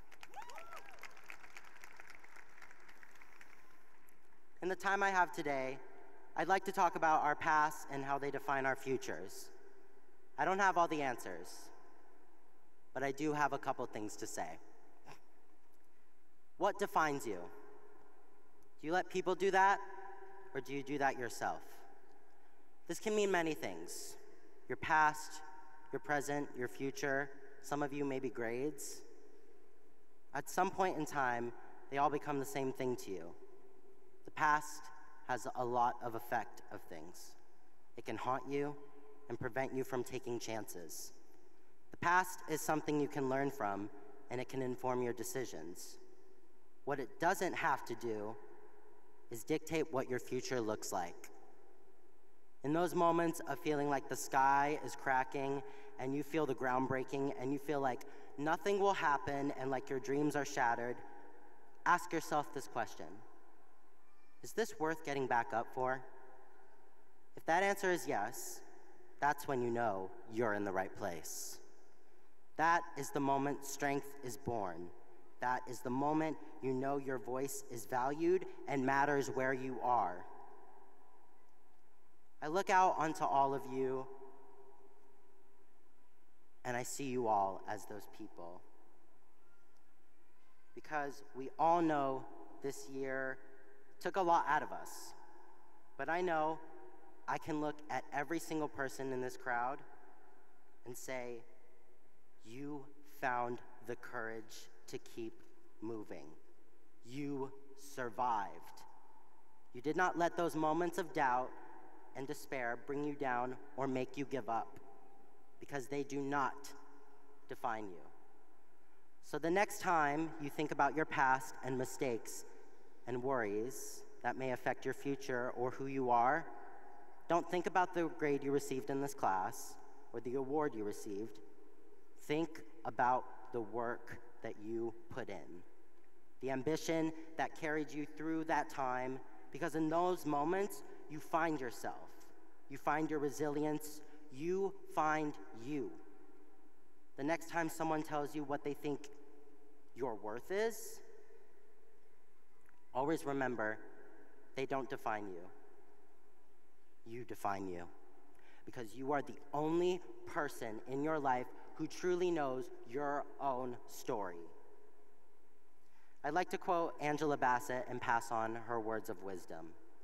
In the time I have today, I'd like to talk about our past and how they define our futures. I don't have all the answers, but I do have a couple things to say. What defines you? Do you let people do that, or do you do that yourself? This can mean many things. Your past, your present, your future, some of you maybe grades. At some point in time, they all become the same thing to you. The past has a lot of effect of things. It can haunt you and prevent you from taking chances. The past is something you can learn from, and it can inform your decisions. What it doesn't have to do is dictate what your future looks like. In those moments of feeling like the sky is cracking and you feel the ground breaking and you feel like nothing will happen and like your dreams are shattered, ask yourself this question: is this worth getting back up for? If that answer is yes, that's when you know you're in the right place. That is the moment strength is born. That is the moment you know your voice is valued and matters where you are. I look out onto all of you, and I see you all as those people. Because we all know this year took a lot out of us. But I know I can look at every single person in this crowd and say, you found the courage to keep moving. You survived. You did not let those moments of doubt and despair bring you down or make you give up, because they do not define you. So the next time you think about your past and mistakes and worries that may affect your future or who you are, don't think about the grade you received in this class or the award you received. Think about the work that you put in, the ambition that carried you through that time, because in those moments, you find yourself, you find your resilience, you find you. The next time someone tells you what they think your worth is, always remember, they don't define you. You define you. Because you are the only person in your life who truly knows your own story. I'd like to quote Angela Bassett and pass on her words of wisdom.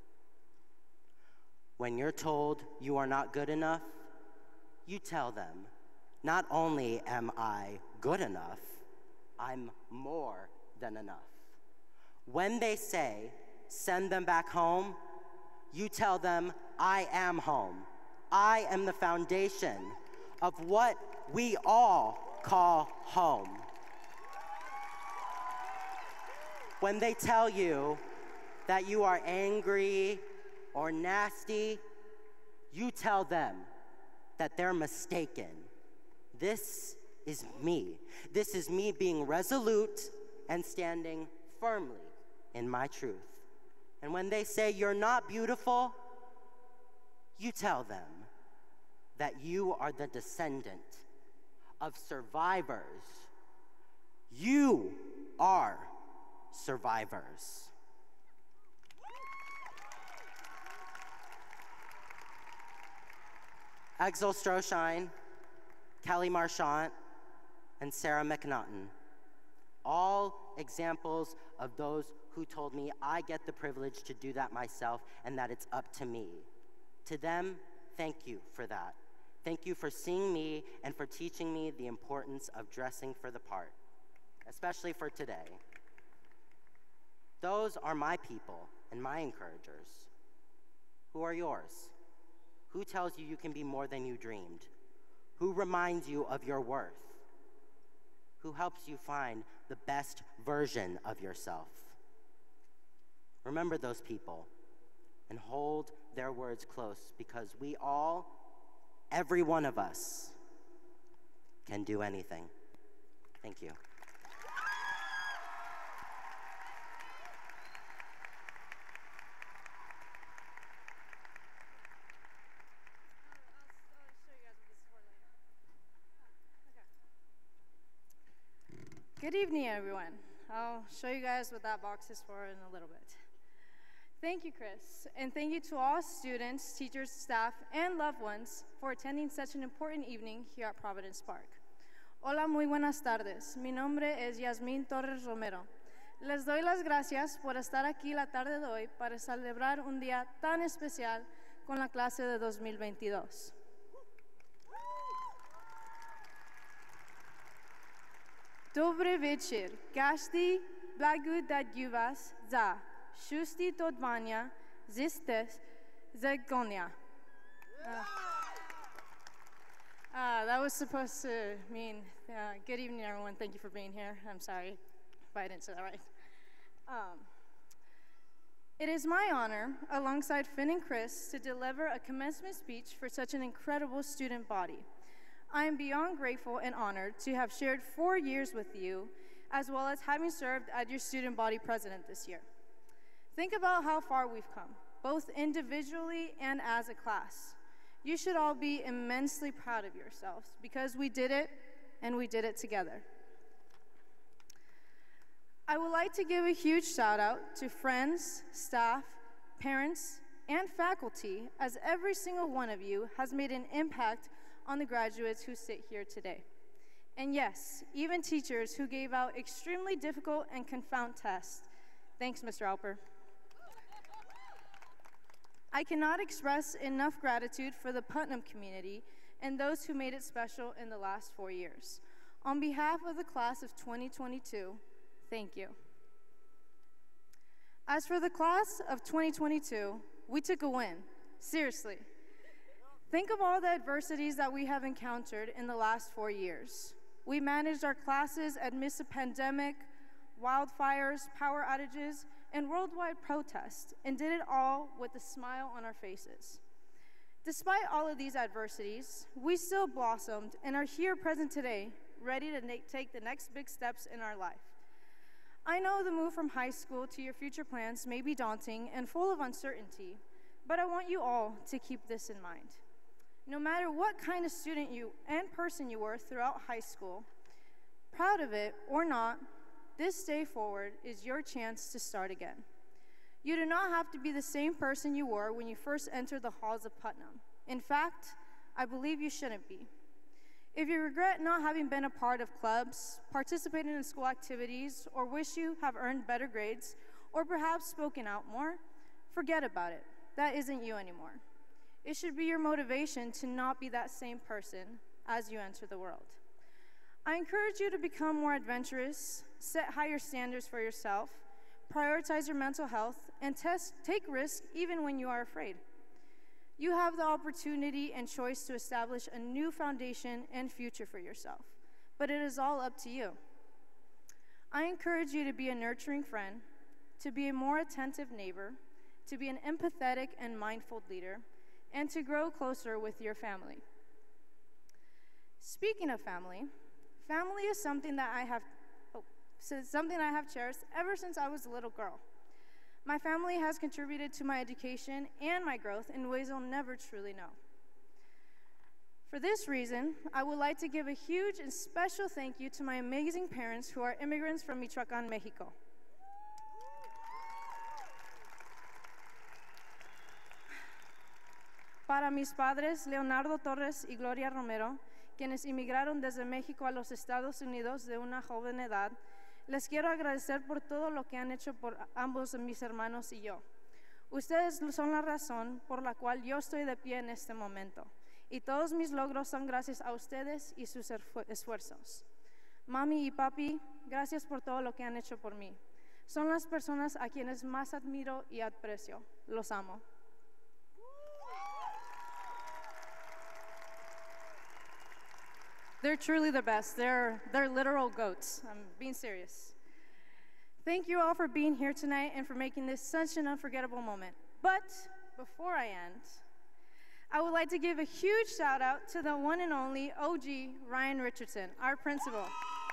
When you're told you are not good enough, you tell them, not only am I good enough, I'm more than enough. When they say, send them back home, you tell them, I am home. I am the foundation of what we all call home. When they tell you that you are angry or nasty, you tell them that they're mistaken. This is me. This is me being resolute and standing firmly in my truth. And when they say you're not beautiful, you tell them that you are the descendant of survivors. You are survivors. Axel Stroshine, Kelly Marchant, and Sarah McNaughton, all examples of those who told me I get the privilege to do that myself and that it's up to me. To them, thank you for that. Thank you for seeing me and for teaching me the importance of dressing for the part, especially for today. Those are my people and my encouragers. Who are yours? Who tells you you can be more than you dreamed? Who reminds you of your worth? Who helps you find the best version of yourself? Remember those people and hold their words close, because we all, every one of us, can do anything. Thank you. Good evening, everyone. I'll show you guys what that box is for in a little bit. Thank you, Chris, and thank you to all students, teachers, staff, and loved ones for attending such an important evening here at Providence Park. Hola, muy buenas tardes. Mi nombre es Yasmín Torres Romero. Les doy las gracias por estar aquí la tarde de hoy para celebrar un día tan especial con la clase de 2022. Dobry wieczór. Każdy blagodawać za szósty dodwania ziste zagonia. That was supposed to mean good evening, everyone. Thank you for being here. I'm sorry if I didn't say that right. It is my honor, alongside Finn and Chris, to deliver a commencement speech for such an incredible student body. I am beyond grateful and honored to have shared 4 years with you, as well as having served as your student body president this year. Think about how far we've come, both individually and as a class. You should all be immensely proud of yourselves, because we did it, and we did it together. I would like to give a huge shout out to friends, staff, parents, and faculty, as every single one of you has made an impact on the graduates who sit here today. And yes, even teachers who gave out extremely difficult and confound tests. Thanks, Mr. Alper. I cannot express enough gratitude for the Putnam community and those who made it special in the last 4 years. On behalf of the class of 2022, thank you. As for the class of 2022, we took a win, seriously. Think of all the adversities that we have encountered in the last 4 years. We managed our classes amidst a pandemic, wildfires, power outages, and worldwide protests, and did it all with a smile on our faces. Despite all of these adversities, we still blossomed and are here present today, ready to take the next big steps in our life. I know the move from high school to your future plans may be daunting and full of uncertainty, but I want you all to keep this in mind. No matter what kind of student you and person you were throughout high school, proud of it or not, this day forward is your chance to start again. You do not have to be the same person you were when you first entered the halls of Putnam. In fact, I believe you shouldn't be. If you regret not having been a part of clubs, participated in school activities, or wish you have earned better grades, or perhaps spoken out more, forget about it. That isn't you anymore. It should be your motivation to not be that same person as you enter the world. I encourage you to become more adventurous, set higher standards for yourself, prioritize your mental health, and take risks even when you are afraid. You have the opportunity and choice to establish a new foundation and future for yourself, but it is all up to you. I encourage you to be a nurturing friend, to be a more attentive neighbor, to be an empathetic and mindful leader, and to grow closer with your family. Speaking of family, family is something that I have cherished ever since I was a little girl. My family has contributed to my education and my growth in ways I'll never truly know. For this reason, I would like to give a huge and special thank you to my amazing parents who are immigrants from Michoacán, Mexico. Para mis padres, Leonardo Torres y Gloria Romero, quienes inmigraron desde México a los Estados Unidos de una joven edad, les quiero agradecer por todo lo que han hecho por ambos mis hermanos y yo. Ustedes son la razón por la cual yo estoy de pie en este momento, y todos mis logros son gracias a ustedes y sus esfuerzos. Mami y papi, gracias por todo lo que han hecho por mí. Son las personas a quienes más admiro y aprecio. Los amo. They're truly the best. They're literal goats. I'm being serious. Thank you all for being here tonight and for making this such an unforgettable moment. But before I end, I would like to give a huge shout out to the one and only OG Ryan Richardson, our principal.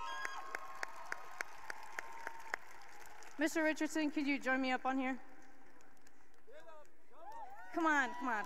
Mr. Richardson, could you join me up on here? Come on.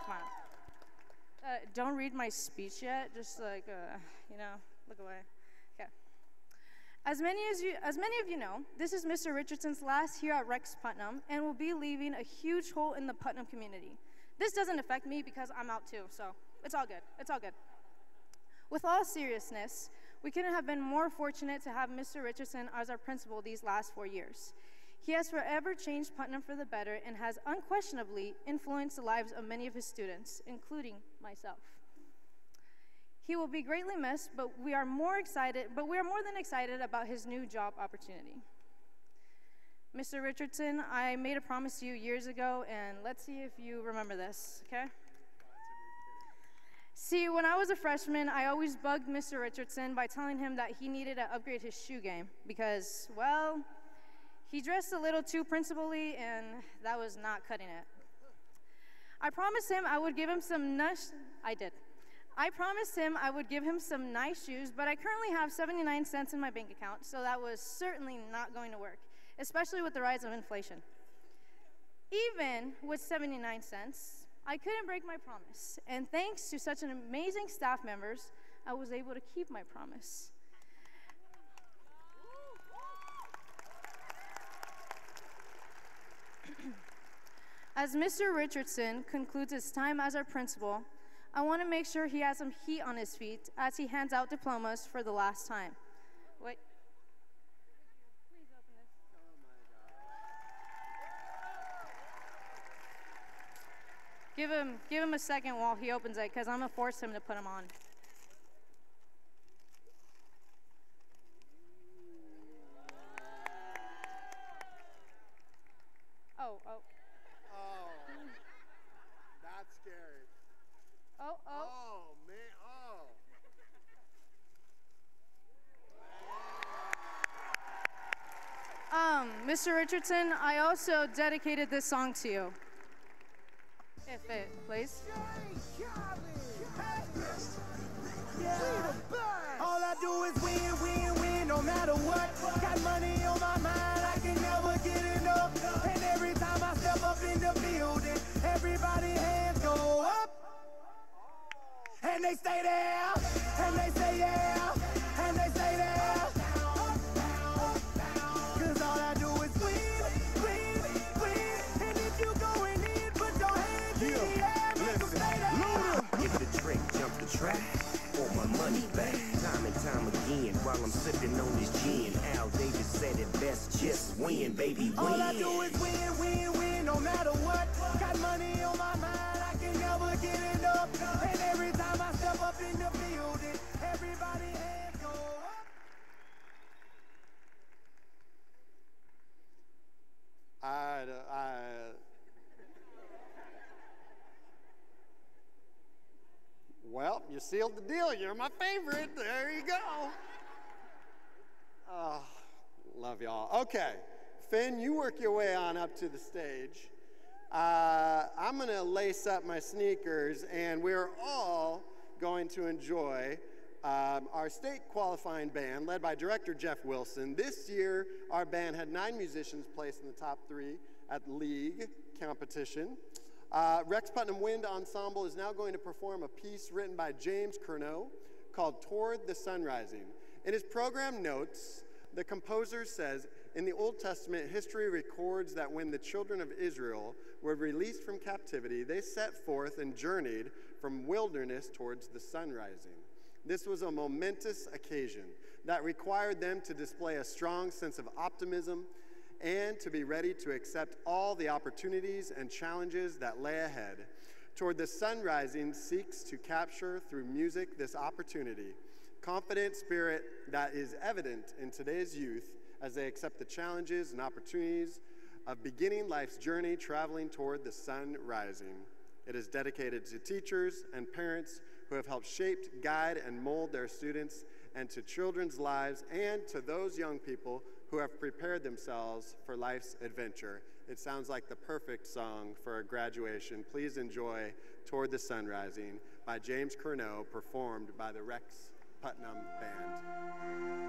Don't read my speech yet. Just look away. Okay. As many of you know, this is Mr. Richardson's last here at Rex Putnam, and will be leaving a huge hole in the Putnam community. This doesn't affect me because I'm out too, so it's all good. It's all good. With all seriousness, we couldn't have been more fortunate to have Mr. Richardson as our principal these last 4 years. He has forever changed Putnam for the better and has unquestionably influenced the lives of many of his students, including myself. He will be greatly missed, but we are more than excited about his new job opportunity. Mr. Richardson, I made a promise to you years ago, and let's see if you remember this, okay? See, when I was a freshman, I always bugged Mr. Richardson by telling him that he needed to upgrade his shoe game because, well, he dressed a little too principally, and that was not cutting it. I promised him I would give him some nice shoes, but I currently have 79 cents in my bank account, so that was certainly not going to work, especially with the rise of inflation. Even with 79 cents, I couldn't break my promise, and thanks to such an amazing staff members, I was able to keep my promise. As Mr. Richardson concludes his time as our principal, I want to make sure he has some heat on his feet as he hands out diplomas for the last time. Wait. Please open this. Oh my God. Give him a second while he opens it, because I'm going to force him to put them on. Oh. That's scary. Oh. Oh, man. Oh. Mr. Richardson, I also dedicated this song to you. If it plays. All I do is win. everybody hands go up. And they stay there, and they say yeah, and they stay there. Cause all I do is win, win, win. And if you going in, put your hands in the air, make them stay there. If the trick jump the track, want my money back. Time and time again, while I'm sipping on this gin. Al Davis said it best, just win, baby, win. All I do is win, win, win, no matter what. Got money on my mind, I can never get enough. And every time I step up in the building, everybody hands go up. Well, you sealed the deal. You're my favorite. There you go. Oh, love y'all. Okay, Finn, you work your way on up to the stage. I'm going to lace up my sneakers, and we're all going to enjoy our state qualifying band, led by director Jeff Wilson. This year, our band had 9 musicians placed in the top 3 at the league competition. Rex Putnam Wind Ensemble is now going to perform a piece written by James Curnow called Toward the Sun Rising. In his program notes, the composer says, in the Old Testament, history records that when the children of Israel were released from captivity, they set forth and journeyed from wilderness towards the sun rising. This was a momentous occasion that required them to display a strong sense of optimism and to be ready to accept all the opportunities and challenges that lay ahead. Toward the Sun Rising seeks to capture through music this opportunity, confident spirit that is evident in today's youth as they accept the challenges and opportunities of beginning life's journey traveling toward the sun rising. It is dedicated to teachers and parents who have helped shape, guide, and mold their students, and to children's lives, and to those young people who have prepared themselves for life's adventure. It sounds like the perfect song for a graduation. Please enjoy Toward the Sun Rising by James Curnow, performed by the Rex Putnam Band.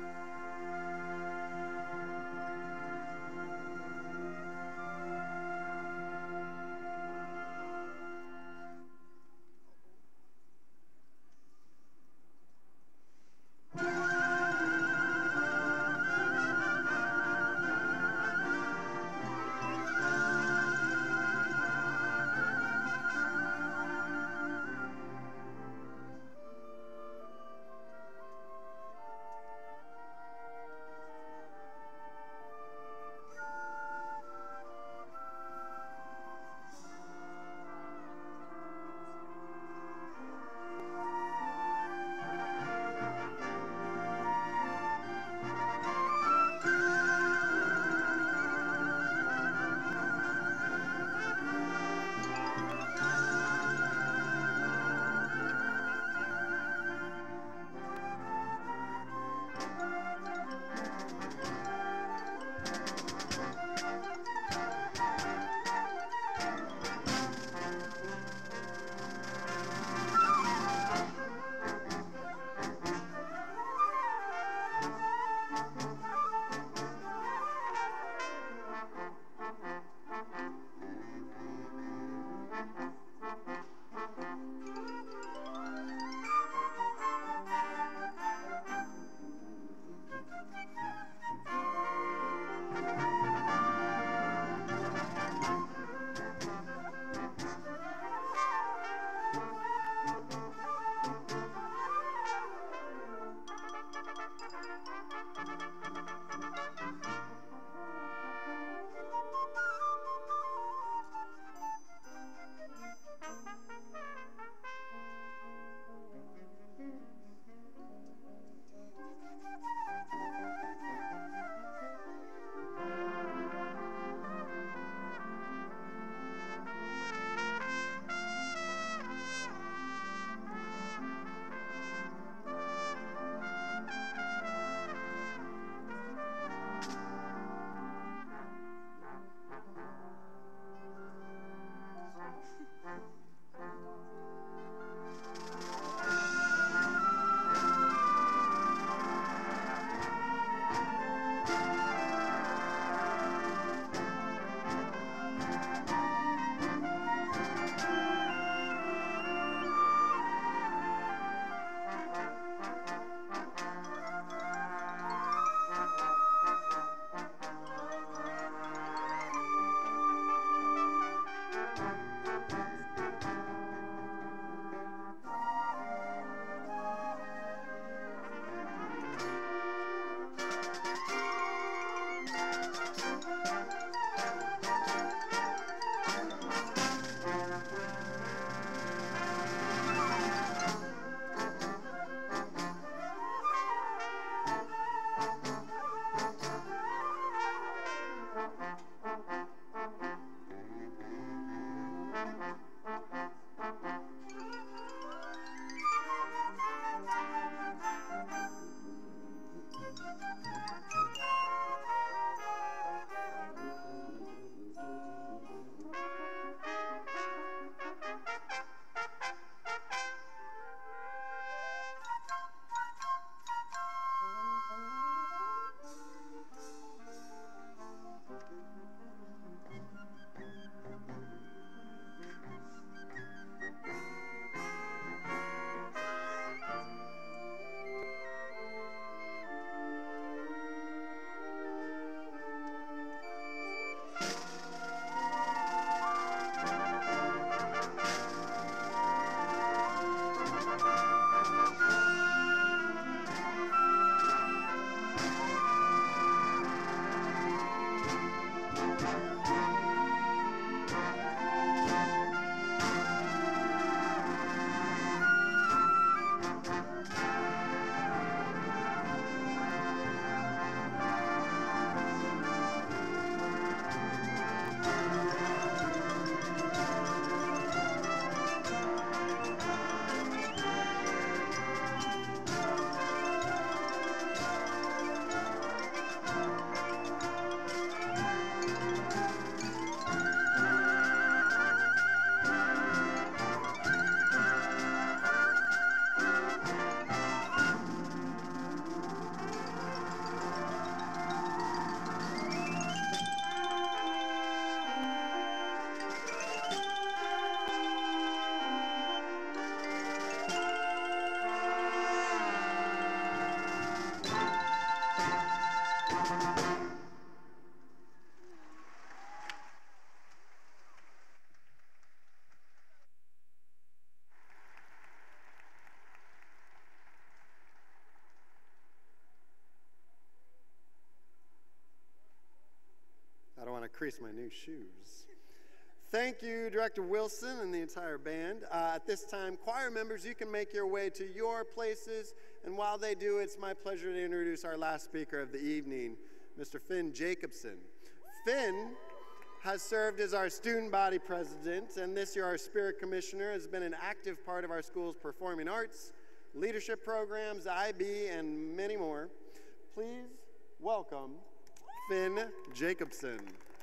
I creased my new shoes. Thank you, Director Wilson and the entire band. At this time, choir members, you can make your way to your places. And while they do, it's my pleasure to introduce our last speaker of the evening, Mr. Finn Jacobson. Finn has served as our student body president, and this year our spirit commissioner, has been an active part of our school's performing arts, leadership programs, IB, and many more. Please welcome Finn Jacobson.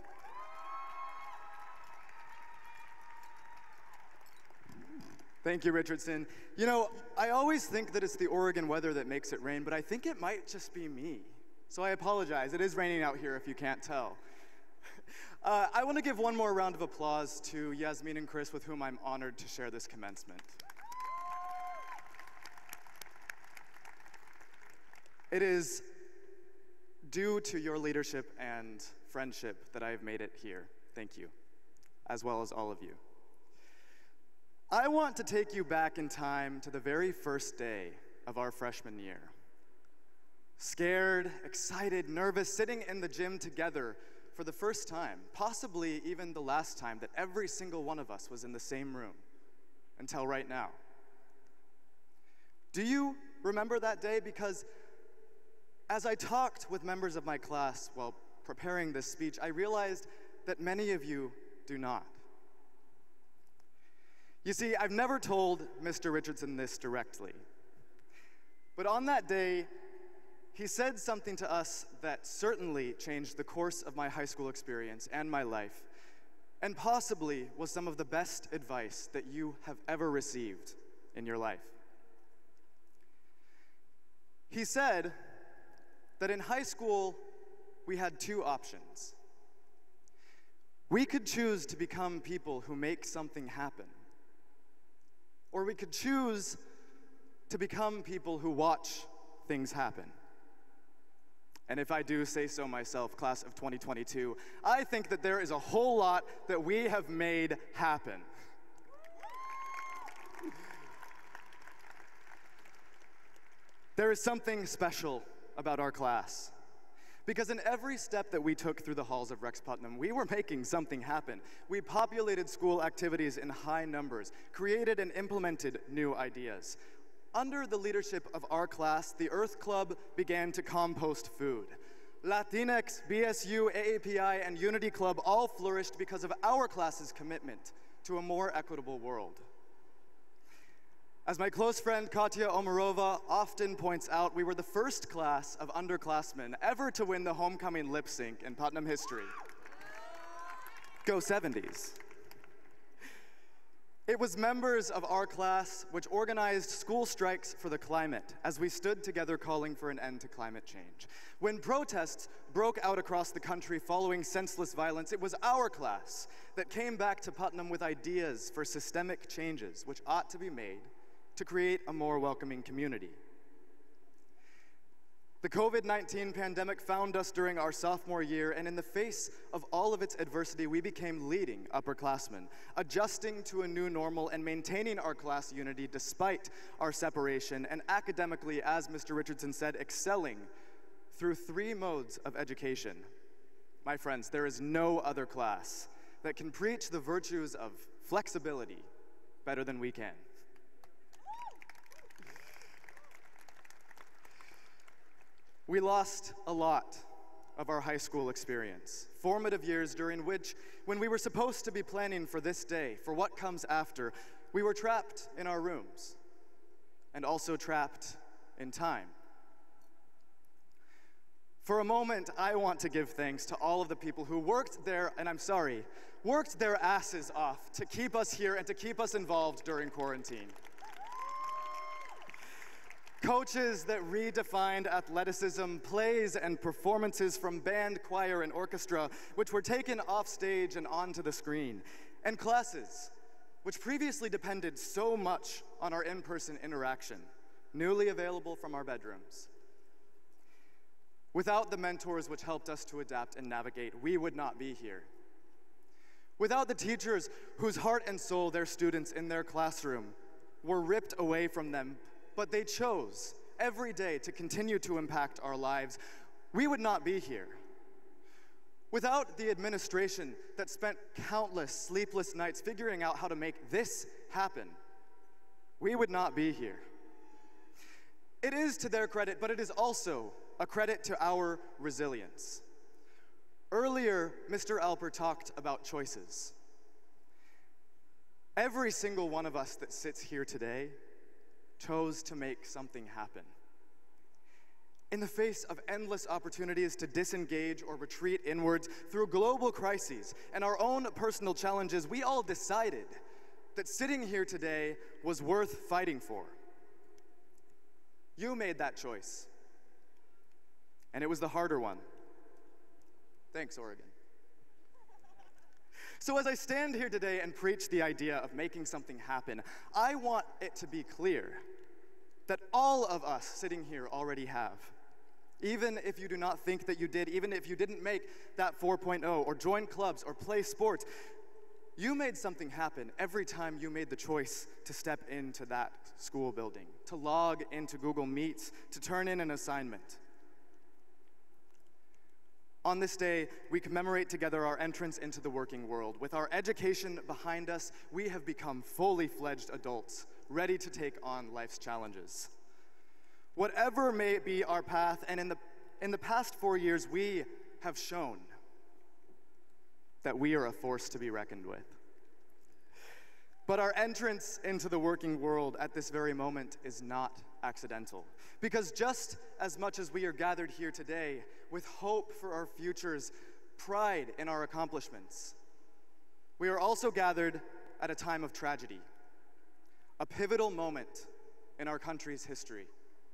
Thank you, Richardson. You know, I always think that it's the Oregon weather that makes it rain, but I think it might just be me. So I apologize. It is raining out here if you can't tell. I want to give one more round of applause to Yasmin and Chris, with whom I'm honored to share this commencement. It is due to your leadership and friendship that I have made it here. Thank you, as well as all of you. I want to take you back in time to the very first day of our freshman year. Scared, excited, nervous, sitting in the gym together for the first time, possibly even the last time that every single one of us was in the same room, until right now. Do you remember that day? Because as I talked with members of my class while preparing this speech, I realized that many of you do not. You see, I've never told Mr. Richardson this directly, but on that day, he said something to us that certainly changed the course of my high school experience and my life, and possibly was some of the best advice that you have ever received in your life. He said that in high school, we had two options. We could choose to become people who make something happen, or we could choose to become people who watch things happen. And if I do say so myself, class of 2022, I think that there is a whole lot that we have made happen. There is something special about our class, because in every step that we took through the halls of Rex Putnam, we were making something happen. We populated school activities in high numbers, created and implemented new ideas. Under the leadership of our class, the Earth Club began to compost food. Latinx, BSU, AAPI, and Unity Club all flourished because of our class's commitment to a more equitable world. As my close friend Katya Omarova often points out, we were the first class of underclassmen ever to win the homecoming lip sync in Putnam history. Go 70s. It was members of our class which organized school strikes for the climate as we stood together calling for an end to climate change. When protests broke out across the country following senseless violence, it was our class that came back to Putnam with ideas for systemic changes which ought to be made to create a more welcoming community. The COVID-19 pandemic found us during our sophomore year, and in the face of all of its adversity, we became leading upperclassmen, adjusting to a new normal and maintaining our class unity despite our separation, and academically, as Mr. Richardson said, excelling through 3 modes of education. My friends, there is no other class that can preach the virtues of flexibility better than we can. We lost a lot of our high school experience, formative years during which, when we were supposed to be planning for this day, for what comes after, we were trapped in our rooms and also trapped in time. For a moment, I want to give thanks to all of the people who worked their asses off to keep us here and to keep us involved during quarantine. Coaches that redefined athleticism, plays and performances from band, choir, and orchestra, which were taken off stage and onto the screen. And classes, which previously depended so much on our in-person interaction, newly available from our bedrooms. Without the mentors which helped us to adapt and navigate, we would not be here. Without the teachers whose heart and soul their students in their classroom were ripped away from them, but they chose every day to continue to impact our lives, we would not be here. Without the administration that spent countless sleepless nights figuring out how to make this happen, we would not be here. It is to their credit, but it is also a credit to our resilience. Earlier, Mr. Alper talked about choices. Every single one of us that sits here today chose to make something happen. In the face of endless opportunities to disengage or retreat inwards through global crises and our own personal challenges, we all decided that sitting here today was worth fighting for. You made that choice, and it was the harder one. Thanks, Oregon. So as I stand here today and preach the idea of making something happen, I want it to be clear that all of us sitting here already have. Even if you do not think that you did, even if you didn't make that 4.0 or join clubs or play sports, you made something happen every time you made the choice to step into that school building, to log into Google Meets, to turn in an assignment. On this day, we commemorate together our entrance into the working world. With our education behind us, we have become fully fledged adults, ready to take on life's challenges. Whatever may be our path, and in the past 4 years, we have shown that we are a force to be reckoned with. But our entrance into the working world at this very moment is not accidental. Because just as much as we are gathered here today with hope for our futures, pride in our accomplishments, we are also gathered at a time of tragedy, a pivotal moment in our country's history.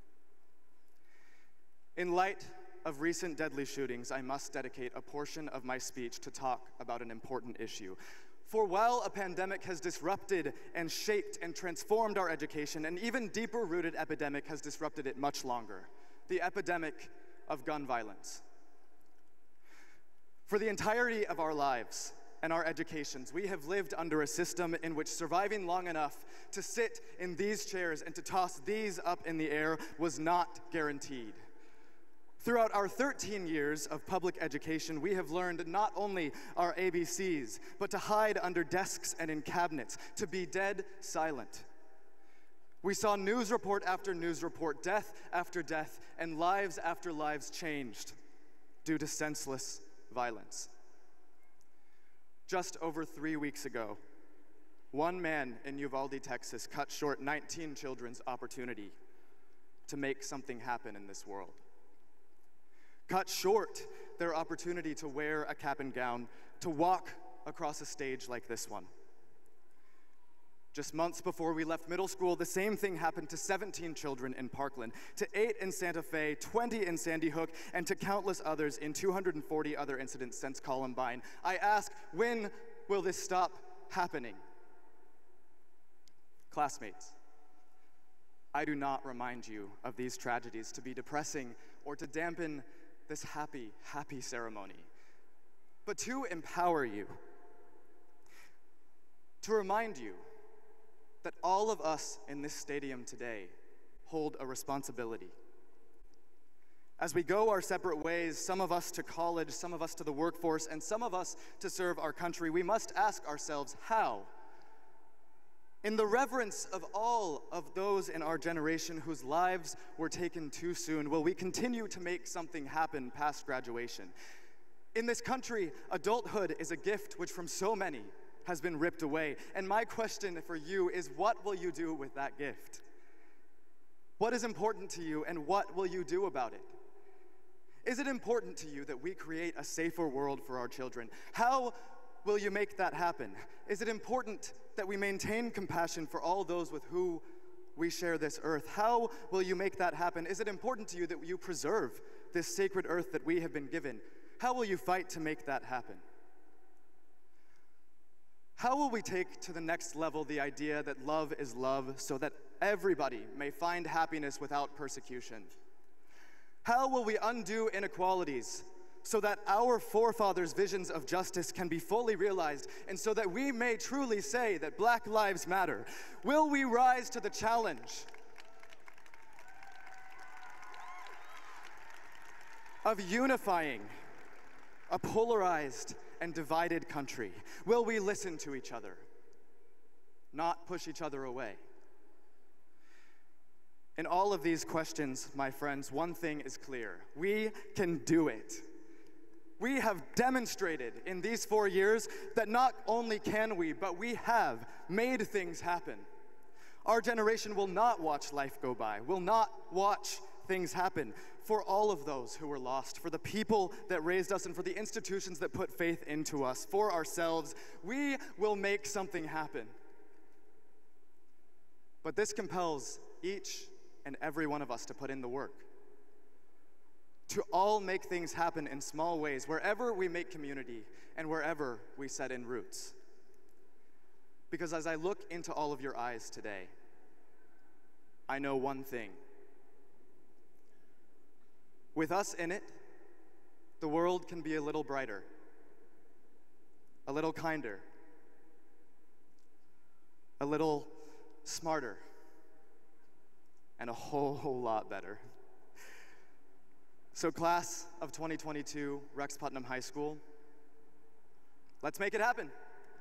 In light of recent deadly shootings, I must dedicate a portion of my speech to talk about an important issue. For while a pandemic has disrupted and shaped and transformed our education, an even deeper-rooted epidemic has disrupted it much longer: the epidemic of gun violence. For the entirety of our lives and our educations, we have lived under a system in which surviving long enough to sit in these chairs and to toss these up in the air was not guaranteed. Throughout our 13 years of public education, we have learned not only our ABCs, but to hide under desks and in cabinets, to be dead silent. We saw news report after news report, death after death, and lives after lives changed due to senseless violence. Just over 3 weeks ago, one man in Uvalde, Texas, cut short 19 children's opportunity to make something happen in this world. Cut short their opportunity to wear a cap and gown, to walk across a stage like this one. Just months before we left middle school, the same thing happened to 17 children in Parkland, to 8 in Santa Fe, 20 in Sandy Hook, and to countless others in 240 other incidents since Columbine. I ask, when will this stop happening? Classmates, I do not remind you of these tragedies to be depressing or to dampen this happy, happy ceremony, but to empower you, to remind you that all of us in this stadium today hold a responsibility. As we go our separate ways, some of us to college, some of us to the workforce, and some of us to serve our country, we must ask ourselves, how? In the reverence of all of those in our generation whose lives were taken too soon, will we continue to make something happen past graduation? In this country, adulthood is a gift which from so many has been ripped away. And my question for you is, what will you do with that gift? What is important to you, and what will you do about it? Is it important to you that we create a safer world for our children? How will you make that happen? Is it important that we maintain compassion for all those with whom we share this earth? How will you make that happen? Is it important to you that you preserve this sacred earth that we have been given? How will you fight to make that happen? How will we take to the next level the idea that love is love so that everybody may find happiness without persecution? How will we undo inequalities so that our forefathers' visions of justice can be fully realized, and so that we may truly say that Black lives matter? Will we rise to the challenge of unifying a polarized and divided country? Will we listen to each other, not push each other away? In all of these questions, my friends, one thing is clear. We can do it. We have demonstrated in these 4 years that not only can we, but we have made things happen. Our generation will not watch life go by, will not watch things happen. For all of those who were lost, for the people that raised us, and for the institutions that put faith into us, for ourselves, we will make something happen. But this compels each and every one of us to put in the work, to all make things happen in small ways, wherever we make community and wherever we set in roots. Because as I look into all of your eyes today, I know one thing. With us in it, the world can be a little brighter, a little kinder, a little smarter, and a whole lot better. So class of 2022, Rex Putnam High School, let's make it happen.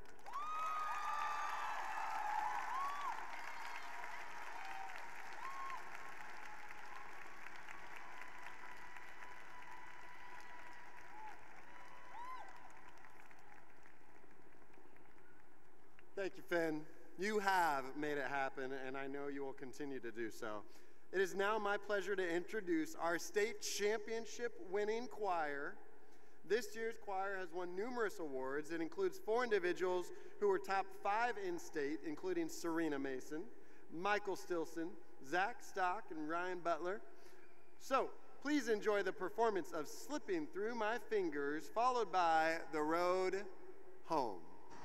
Thank you, Finn. You have made it happen, and I know you will continue to do so. It is now my pleasure to introduce our state championship winning choir. This year's choir has won numerous awards. It includes 4 individuals who were top 5 in state, including Serena Mason, Michael Stilson, Zach Stock, and Ryan Butler. So please enjoy the performance of Slipping Through My Fingers, followed by The Road Home.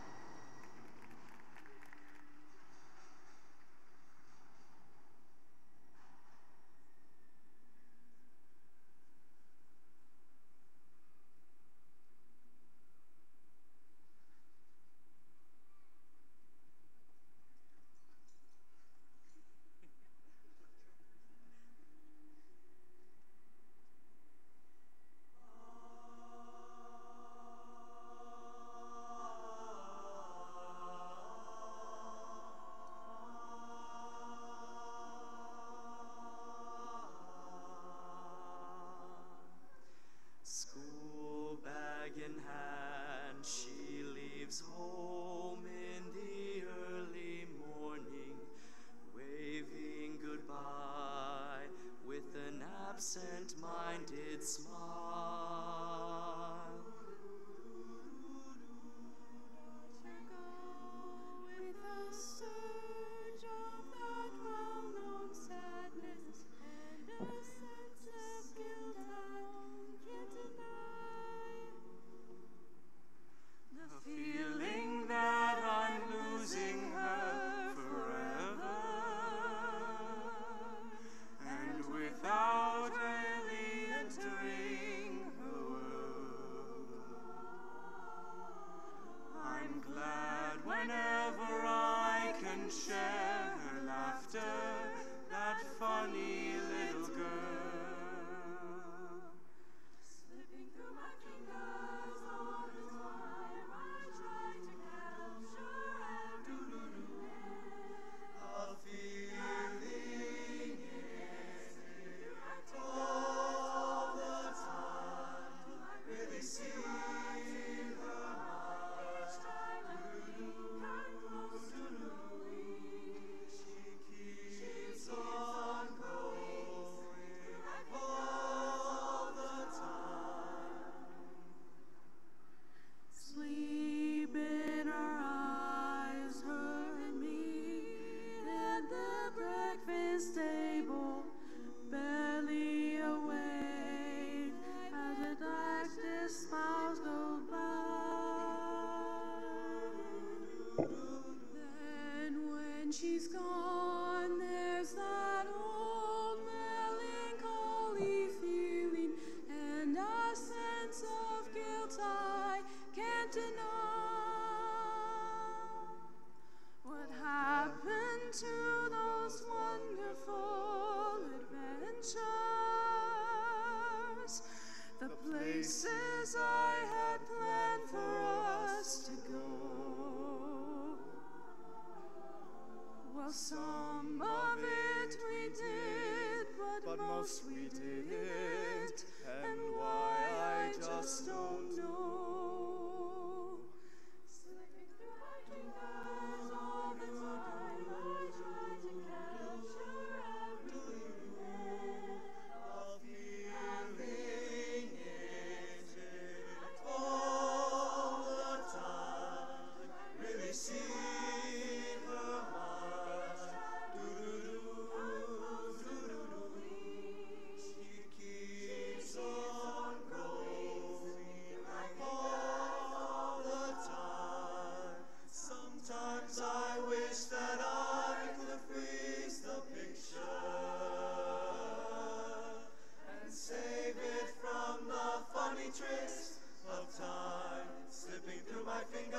School bag in hand, she leaves home in the early morning, waving goodbye with an absent-minded smile. With a surge of that well-known sadness and a sense of guilt I can't deny. The feeling that I'm losing her forever, and without really entering her world, I'm glad whenever I can share her laughter, that funny little girl. Slipping through my fingers all the time, I try to capture every A feeling is all the time. Really see her each time I come close to knowing she keeps on going all the time. Sleep in her eyes hurt me, and the breakfast table barely awake as the darkest smiles go by. Then when she's gone, there's that old melancholy feeling and a sense of guilt I can't deny. What happened to those wonderful adventures? The places I some of it we did, but most we didn't. And why I just don't know. Slipping through my fingers all the time, I try to capture every bit of feeling it all the time. Really see her heart. She keeps on growing all the time. Sometimes I wish that I could freeze the picture and save it from the funny tricks of time slipping through my fingers.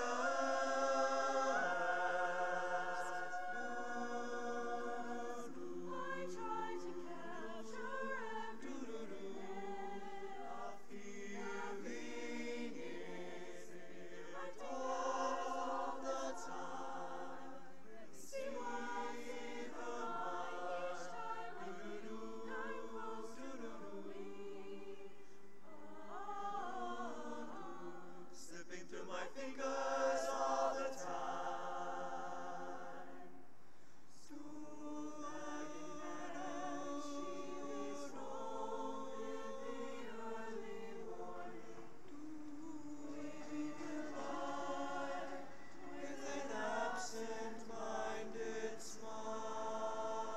I try to capture every bit of feeling it all the time. See her mind each time I'm close to me. Slipping through my fingers all the time. With an absent-minded smile.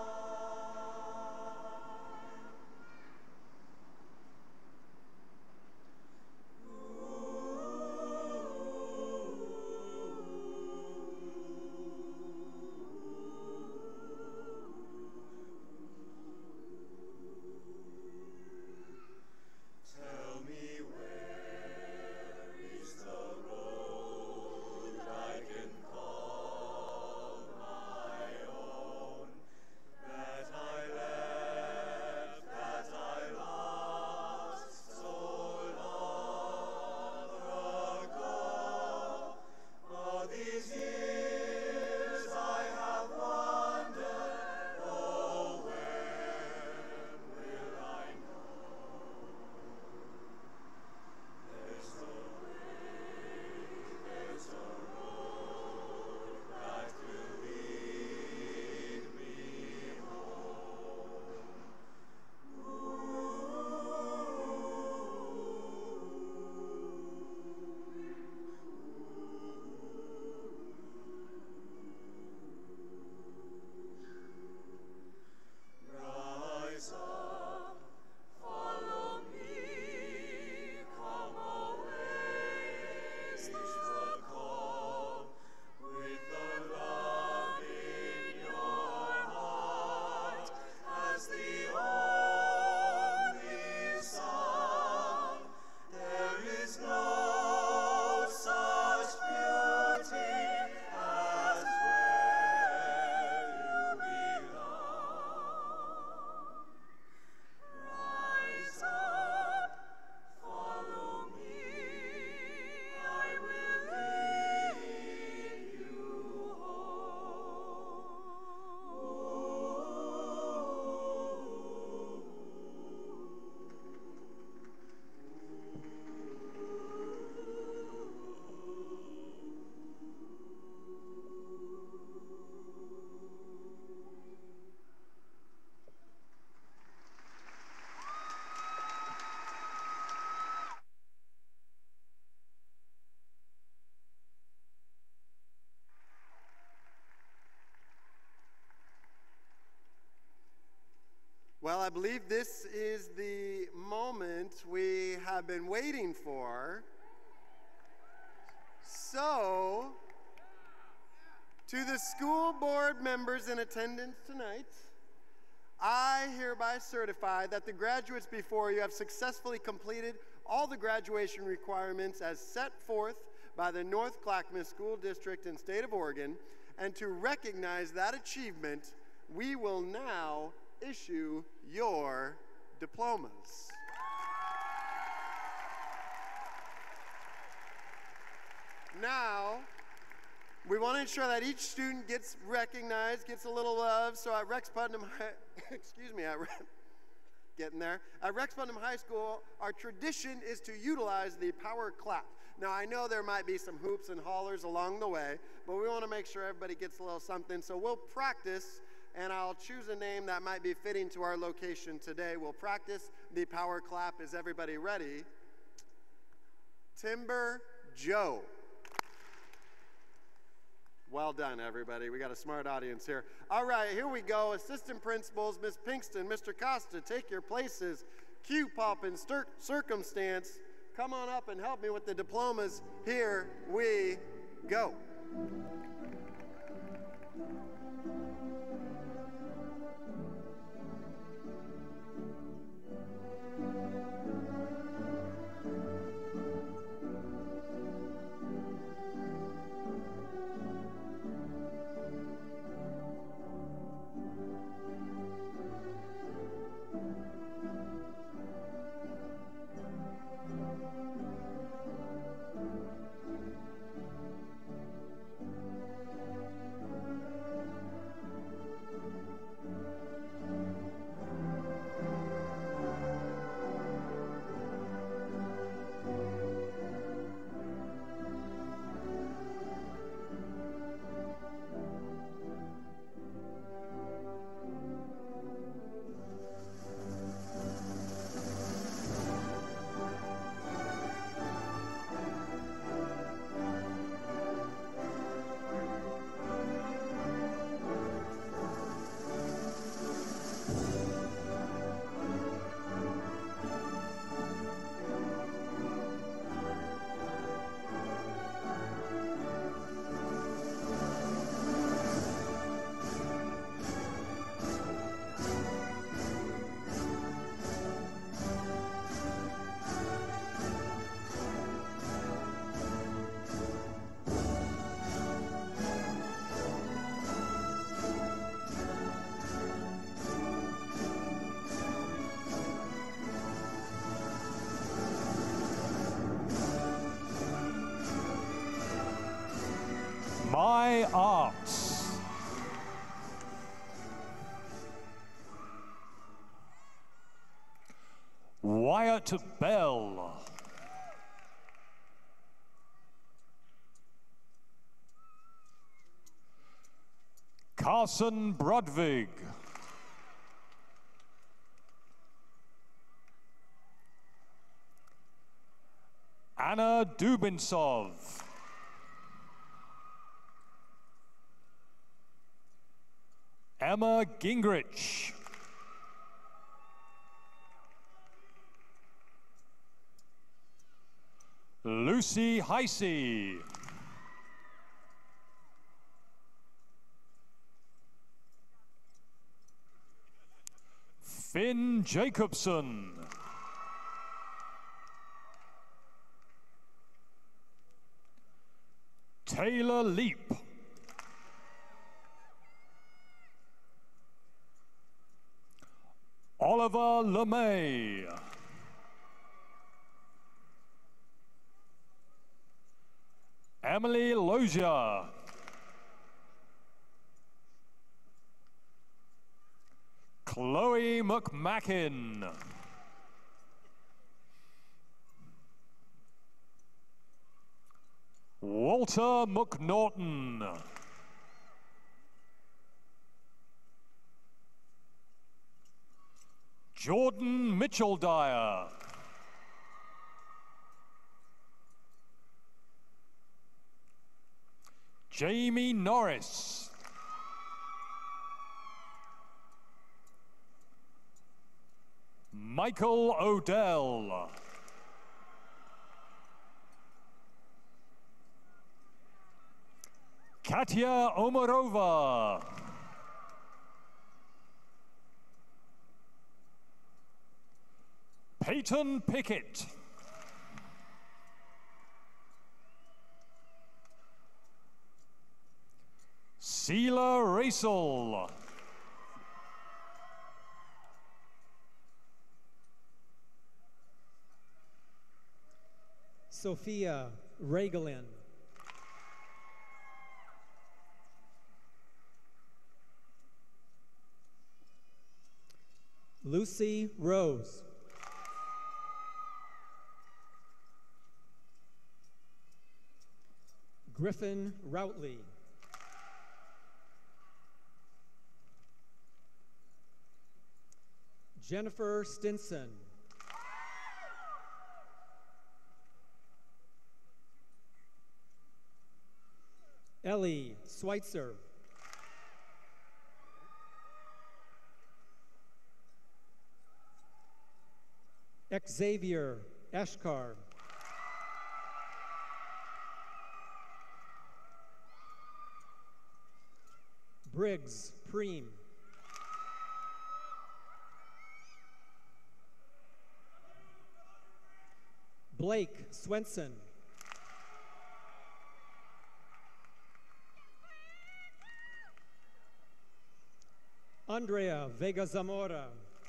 Tell me where is the road I can call my own, that I left, that I lost so long ago. All these years I have wandered, oh, when will I know? There's a way, there's a road that will lead me home. Rise up, follow me, come away, is the call, with the love in your heart, as the only song. There is no such beauty as where you belong. Rise up, follow me, I will lead you Well, I believe this is the moment we have been waiting for. So, to the school board members in attendance tonight, I hereby certify that the graduates before you have successfully completed all the graduation requirements as set forth by the North Clackamas School District and State of Oregon, and to recognize that achievement, we will now issue your diplomas. Now, We want to ensure that each student gets recognized, gets a little love. So at Rex Putnam High, excuse me, getting there. At Rex Putnam High School, our tradition is to utilize the power clap. Now, I know there might be some hoops and hollers along the way, but we want to make sure everybody gets a little something. So we'll practice, and I'll choose a name that might be fitting to our location today. We'll practice the power clap. Is everybody ready? Timber Joe. Well done, everybody. We got a smart audience here. All right, here we go. Assistant principals, Ms. Pinkston, Mr. Costa, take your places. Q, Pop, and Circumstance, come on up and help me with the diplomas. Here we go. My Arts. Wyatt Bell. Carson Brodvig. Anna Dubinsov. Emma Gingrich. Lucy Heisey. Finn Jacobson. Taylor Leap. Oliver LeMay. Emily Lozier. Chloe McMackin. Walter McNaughton. Jordan Mitchell-Dyer. Jamie Norris. Michael Odell. Katya Omarova. Peyton Pickett. Sheila Racel. Sophia Regelin. Lucy Rose. Griffin Routley. Jennifer Stinson. Ellie Schweitzer. Xavier Ashkar. Briggs Preem. Blake Swenson. Andrea Vega Zamora.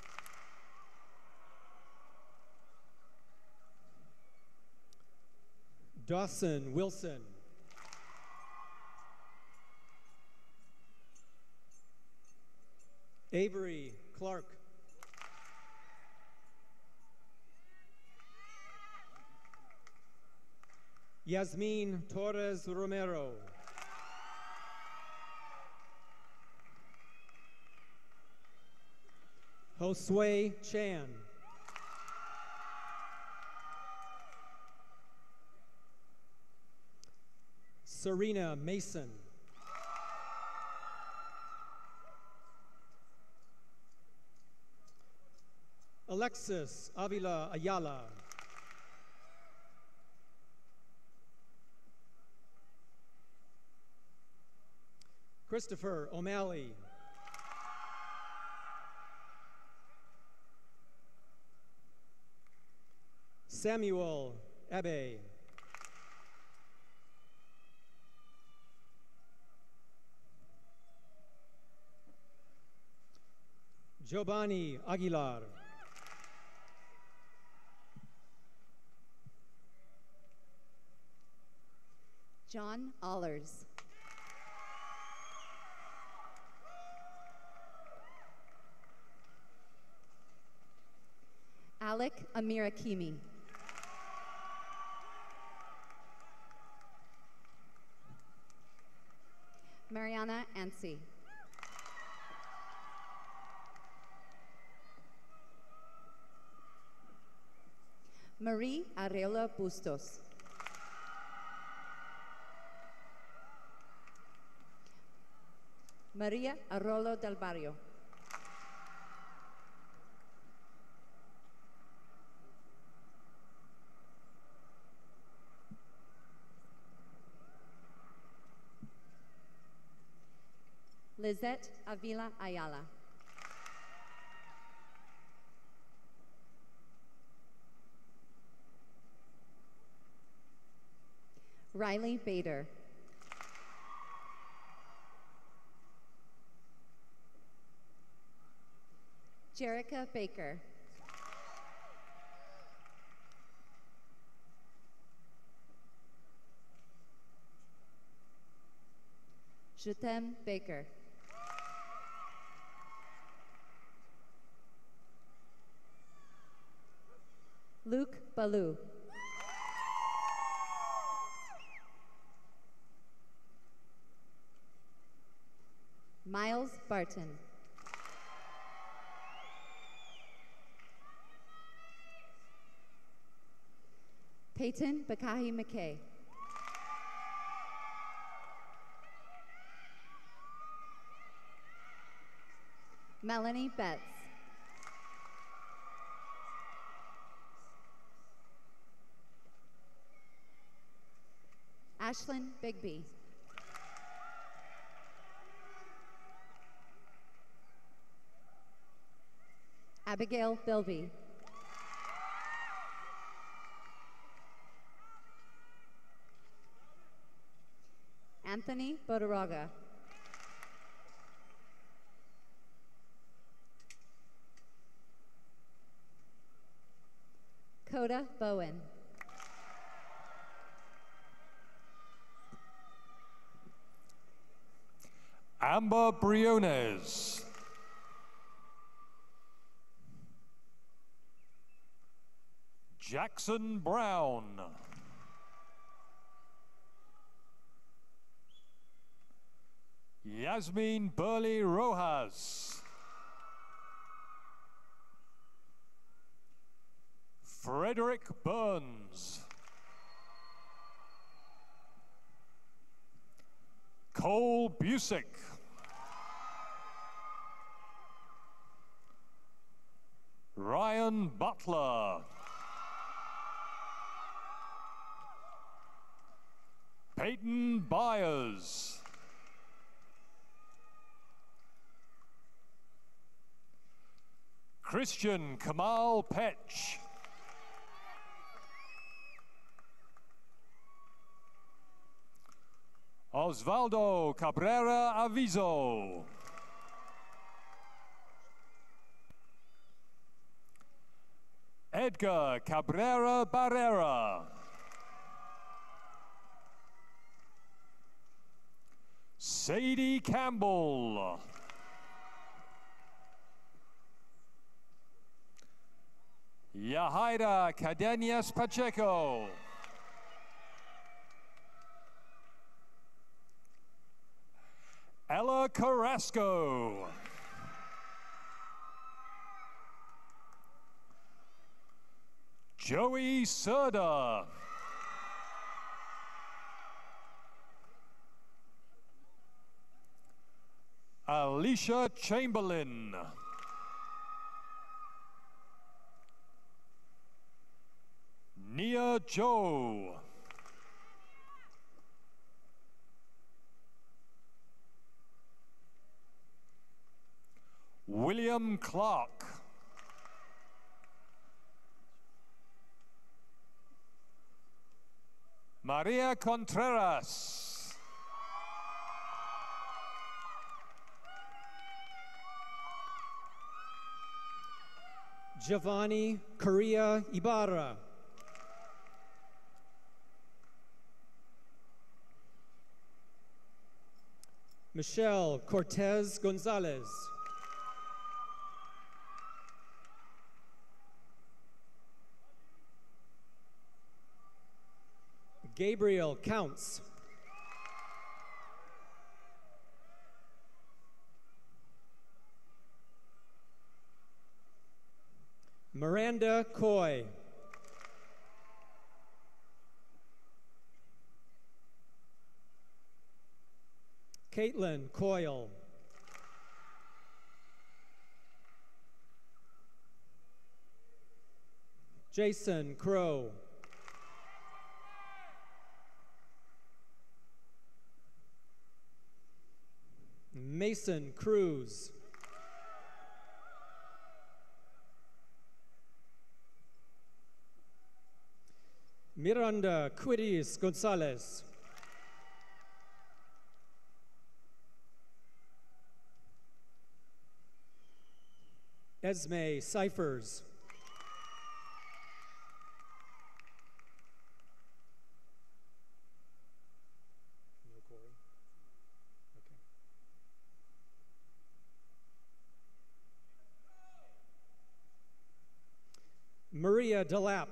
Dawson Wilson. Avery Clark. Yasmin Torres Romero. Josue Chan. Serena Mason. Alexis Avila Ayala. Christopher O'Malley. Samuel Abe. Giovanni Aguilar. John Allers. Alec Amirakimi. Mariana Ansi. Marie Arreola Bustos. Maria Arrolo del Barrio. Lizette Avila Ayala. Riley Bader. Jerica Baker. Jutem Baker. Luke Baloo. Miles Barton. Peyton Bakahi McKay. Melanie Betts. Ashlyn Bigby. Abigail Bilby. Anthony Bodoroga. Coda Bowen. Amber Briones. Jackson Brown. Yasmin Burley Rojas. Frederick Burns. Cole Busick. Ryan Butler. Peyton Byers. Christian Kamal Petch. Osvaldo Cabrera Avizo. Edgar Cabrera Barrera. Sadie Campbell. Yahaira Cadenias Pacheco. Ella Carrasco. Joey Serda. Alicia Chamberlain. Nia Joe. William Clark. Maria Contreras. Giovanni Correa Ibarra. Michelle Cortez Gonzalez. Gabriel Counts. Miranda Coy. Caitlin Coyle. Jason Crow. Mason Cruz. Miranda Quiris Gonzalez. Esme Cyphers. No Corey. Okay. Maria Delap.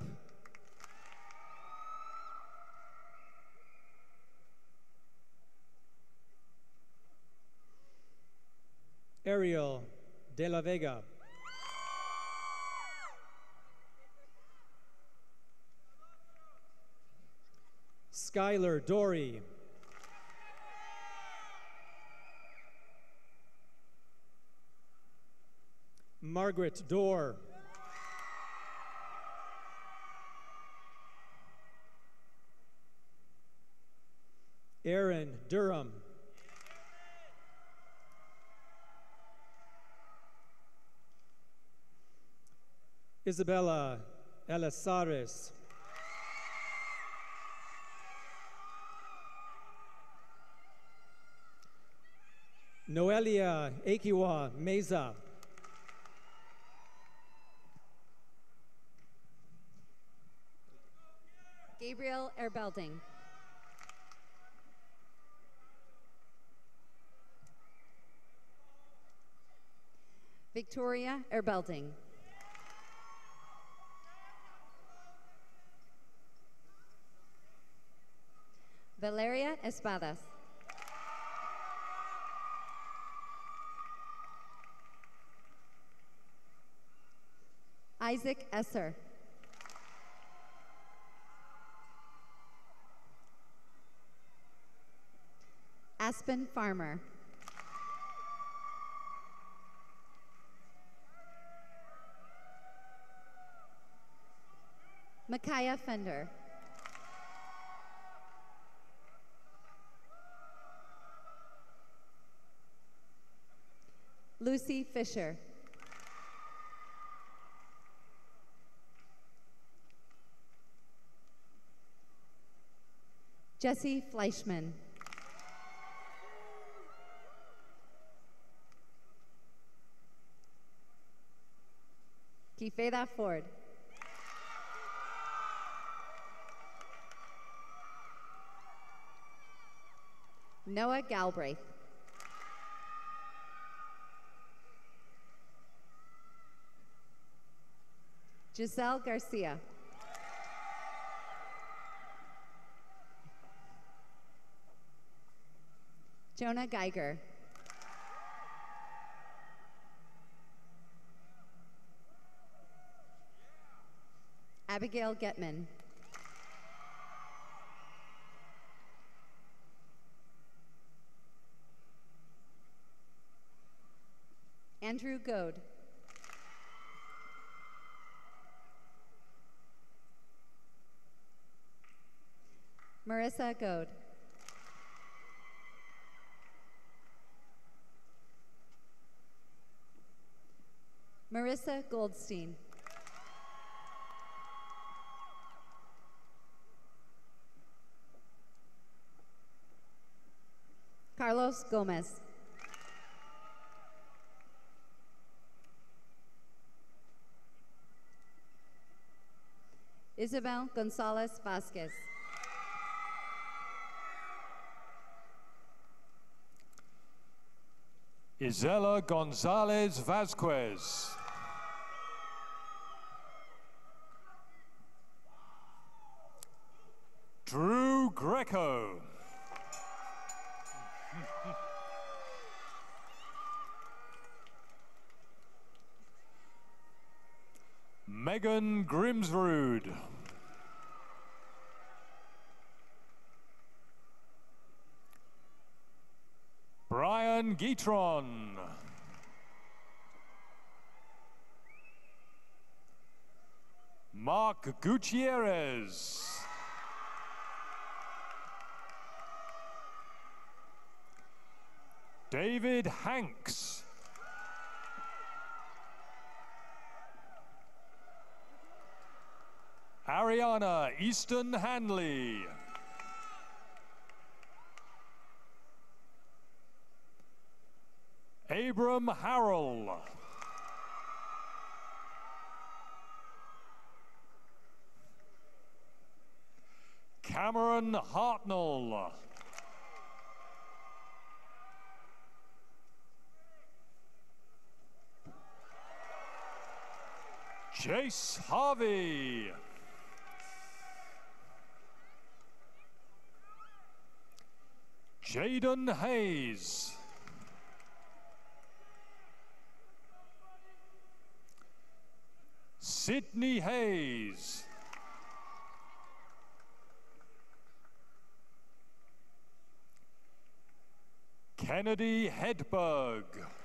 Ariel De La Vega. Skylar Dory. Margaret Dorr. Aaron Durham. Isabella Elisares. Noelia Ekiwa Meza. Gabriel Erbelding. Victoria Erbelding. Valeria Espadas. Isaac Esser. Aspen Farmer. Micaiah Fender. Lucy Fisher. Jesse Fleischman. Kifeda Ford. Noah Galbraith. Giselle Garcia. Jonah Geiger. Abigail Getman. Andrew Goad. Marissa Goad. Marissa Goldstein. Carlos Gomez. Isabel Gonzalez Vasquez. Isela Gonzalez Vasquez. Drew Greco. Megan Grimsrud. Brian Guitron. Mark Gutierrez. David Hanks. Ariana Easton Hanley. Abram Harrell. Cameron Hartnell. Chase Harvey. Jaden Hayes. Sydney Hayes. Kennedy Hedberg.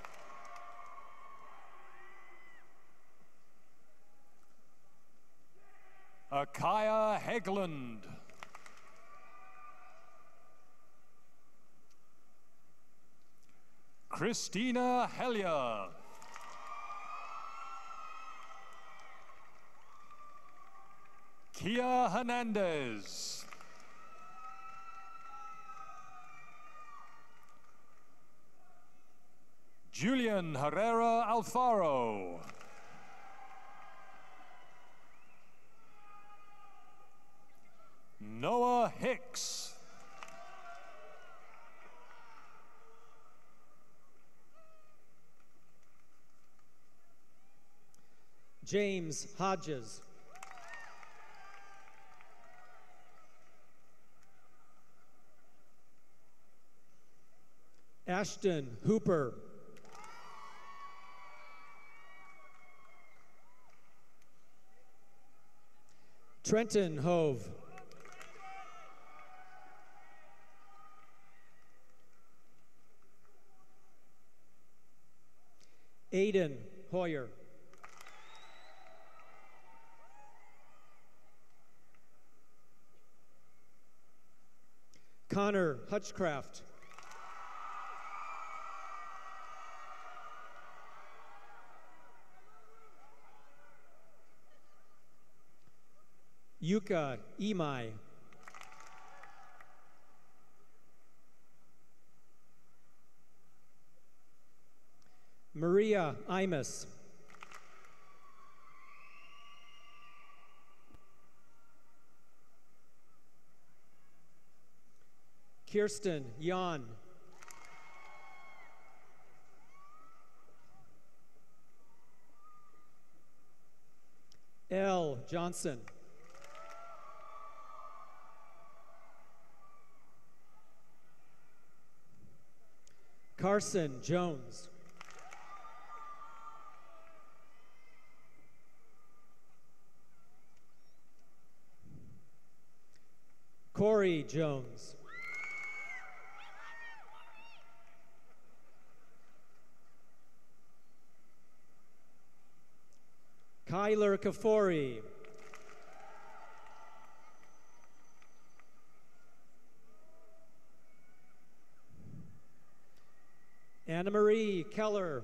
Akaya Hegland. Christina Hellier. Kia Hernandez. Julian Herrera Alfaro. Noah Hicks. James Hodges. Ashton Hooper. Trenton Hove. Aiden Hoyer. Connor Hutchcraft. Yuka Imai. Maria Imus. Kirsten Yan. L. Johnson. Carson Jones. Corey Jones. Kyler Kafori. Anna Marie Keller.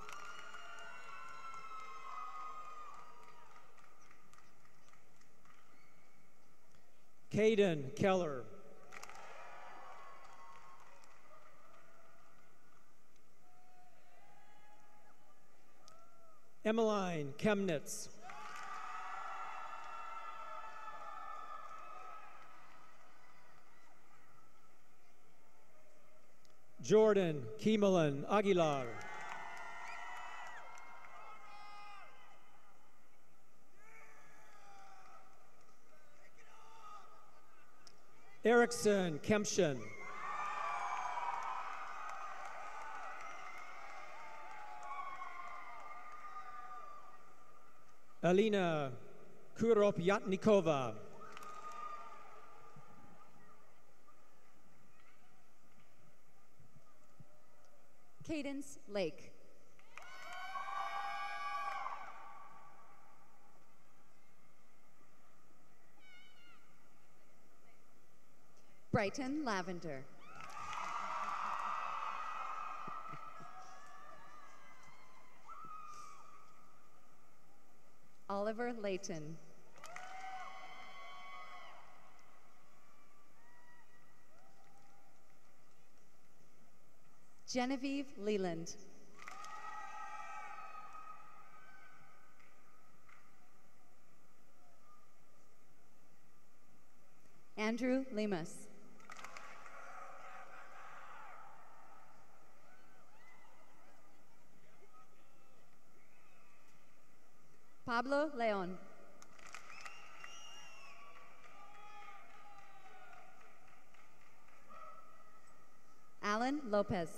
Caden Keller. Emmeline Chemnitz. Jordan Keemelan Aguilar. Erickson Kempshin. Alina Kuropyatnikova. Cadence Lake. Brighton Lavender. Oliver Layton. Genevieve Leland. Andrew Lemus. Pablo Leon. Alan Lopez.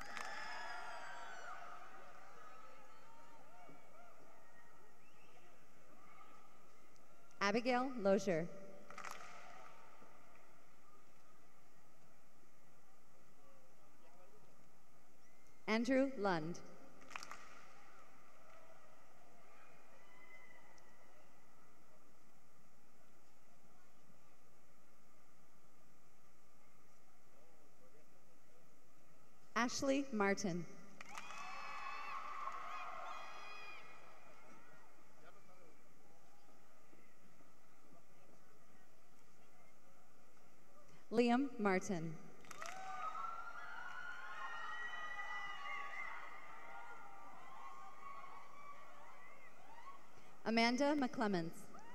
Abigail Lozier. Andrew Lund. Ashley Martin. Liam Martin. Amanda McClemens.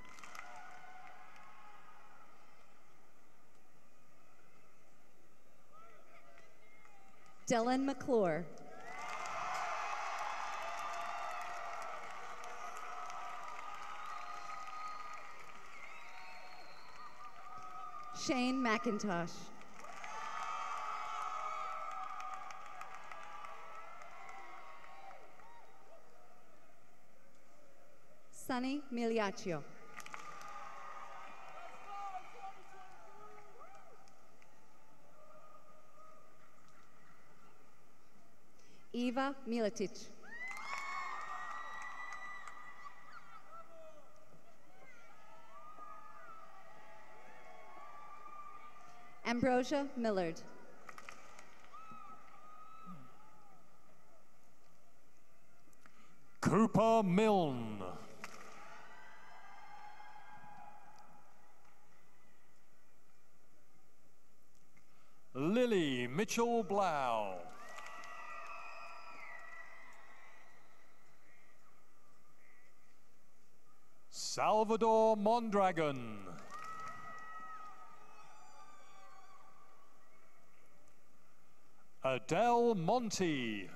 Dylan McClure. Shane McIntosh. Sunny Miliaccio. Eva Miletic. Ambrosia Millard. Cooper Milne. Lily Mitchell Blau. Salvador Mondragon. Adele Monti.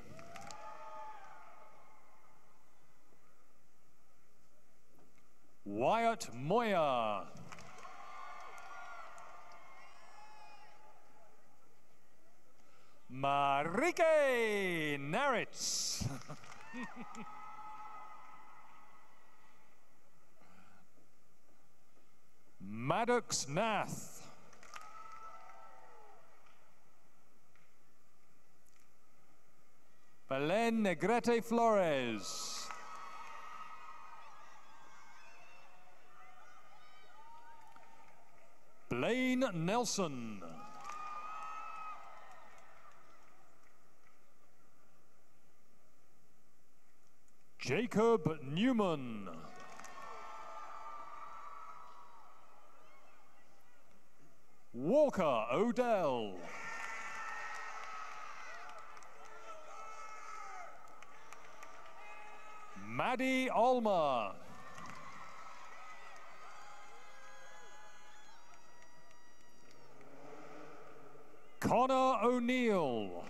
Wyatt Moya. Marike Naritz. Maddox Nath. Belen Negrete Flores. Blaine Nelson. Jacob Newman. Walker Odell. Maddie Alma. Connor O'Neill.